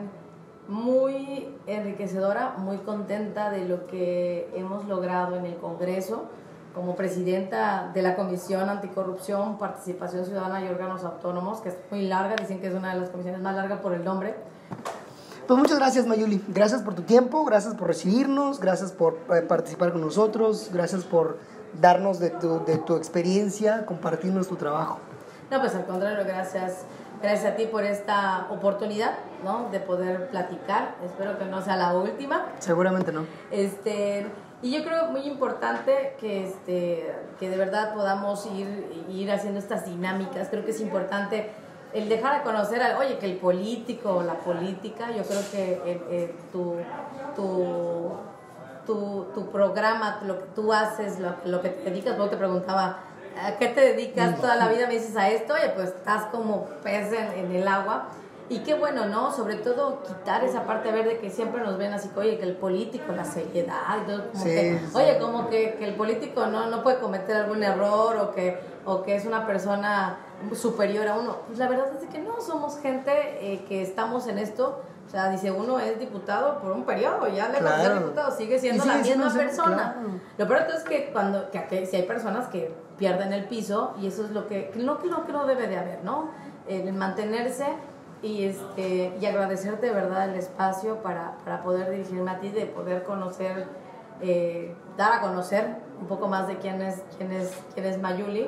muy enriquecedora, muy contenta de lo que hemos logrado en el Congreso. Como presidenta de la Comisión Anticorrupción, Participación Ciudadana y Órganos Autónomos, que es muy larga, dicen que es una de las comisiones más largas por el nombre. Pues muchas gracias, Mayuli. Gracias por tu tiempo, gracias por recibirnos, gracias por eh, participar con nosotros, gracias por darnos de tu, de tu experiencia, compartirnos tu trabajo. No, pues al contrario, gracias, gracias a ti por esta oportunidad, ¿no? De poder platicar. Espero que no sea la última. Seguramente no. Este, y yo creo muy importante que, este, que de verdad podamos ir, ir haciendo estas dinámicas. Creo que es importante el dejar a conocer, al, oye, que el político o la política, yo creo que el, el, tu, tu, tu, tu programa, lo que tú haces, lo, lo que te dedicas, luego te preguntaba, ¿a qué te dedicas toda la vida? Me dices a esto, oye, pues estás como pez en, en el agua. Y qué bueno, ¿no? Sobre todo quitar esa parte verde que siempre nos ven así, oye, que el político, la seriedad, y todo, como sí, que, sí. oye, como que, que el político no, no puede cometer algún error o que, o que es una persona superior a uno. Pues la verdad es que no, somos gente eh, que estamos en esto. O sea, dice, uno es diputado por un periodo, ya lejos Claro. de ser diputado, sigue siendo Y sigue la siendo misma ser- persona. claro. Lo peor es que cuando que, que si hay personas que pierden el piso, y eso es lo que, lo que, lo que no debe de haber, ¿no? El mantenerse y, este, y agradecerte de verdad el espacio para, para poder dirigirme a ti, de poder conocer, eh, dar a conocer un poco más de quién es, quién es, quién es Mayuli.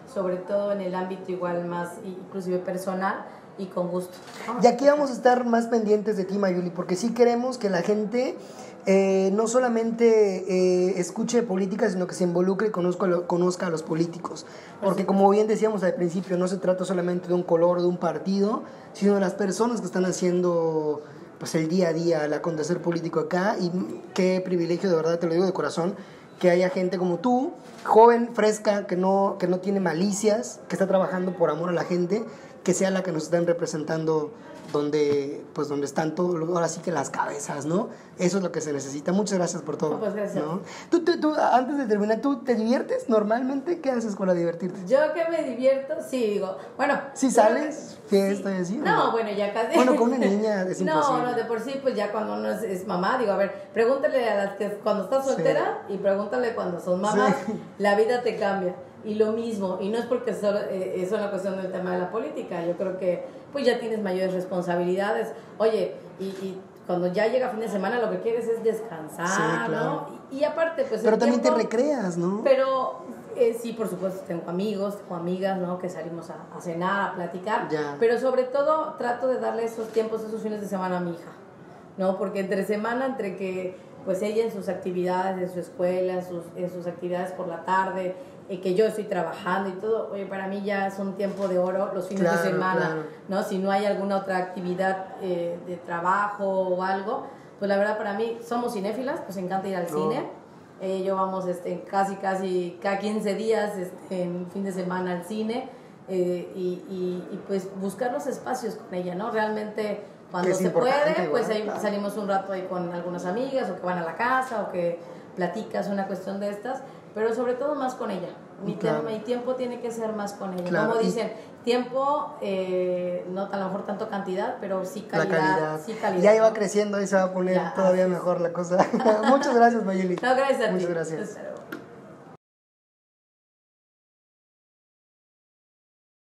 sobre todo en el ámbito igual más inclusive personal y con gusto. Y aquí vamos a estar más pendientes de ti, Mayuli, porque sí queremos que la gente eh, no solamente eh, escuche política, sino que se involucre y conozca, conozca a los políticos. Porque como bien decíamos al principio, no se trata solamente de un color, de un partido, sino de las personas que están haciendo pues el día a día, el acontecer político acá. Y qué privilegio, de verdad te lo digo de corazón, que haya gente como tú, joven, fresca, que no, que no tiene malicias, que está trabajando por amor a la gente, que sea la que nos estén representando donde, pues donde están todos, ahora sí que las cabezas, ¿no? Eso es lo que se necesita. Muchas gracias por todo. Pues gracias. ¿No? ¿Tú, tú, tú, antes de terminar, ¿tú te diviertes normalmente? ¿Qué haces para divertirte? Yo que me divierto, sí, digo, bueno. ¿Sí sales? ¿Fiesta y así? No, bueno, ya casi. Bueno, con una niña es imposible. No, no, de por sí, pues ya cuando uno es, es mamá, digo, a ver, pregúntale a las que cuando estás soltera sí. y pregúntale cuando son mamás, sí. la vida te cambia. Y lo mismo, y no es porque solo, eh, eso es la cuestión del tema de la política, yo creo que pues ya tienes mayores responsabilidades. Oye, y, y cuando ya llega fin de semana lo que quieres es descansar, sí, claro. ¿no? Y, y aparte, pues pero también tiempo, te recreas, ¿no? Pero eh, sí, por supuesto, tengo amigos, tengo amigas, ¿no? Que salimos a, a cenar, a platicar, ya. Pero sobre todo trato de darle esos tiempos, esos fines de semana a mi hija, ¿no? Porque entre semana, entre que pues ella en sus actividades, en su escuela, en sus, en sus actividades por la tarde, y que yo estoy trabajando y todo, oye, para mí ya es un tiempo de oro los fines claro, de semana, claro. ¿no? Si no hay alguna otra actividad eh, de trabajo o algo, pues la verdad para mí, somos cinéfilas, pues encanta ir al no. cine, eh, yo vamos este, casi, casi, cada quince días, este, en fin de semana al cine, eh, y, y, y pues buscar los espacios con ella, ¿no? Realmente cuando se puede, igual, pues ahí claro. salimos un rato ahí con algunas amigas, o que van a la casa, o que platicas una cuestión de estas, pero sobre todo más con ella. Mi, claro. tema, mi tiempo tiene que ser más con ella. Claro. Como dicen, tiempo, eh, no a lo mejor tanto cantidad, pero sí calidad. La calidad. Sí calidad ya iba ¿no? creciendo y se va a poner ya, todavía mejor la cosa. Muchas gracias, Mayuli. No, gracias a ti. Muchas gracias.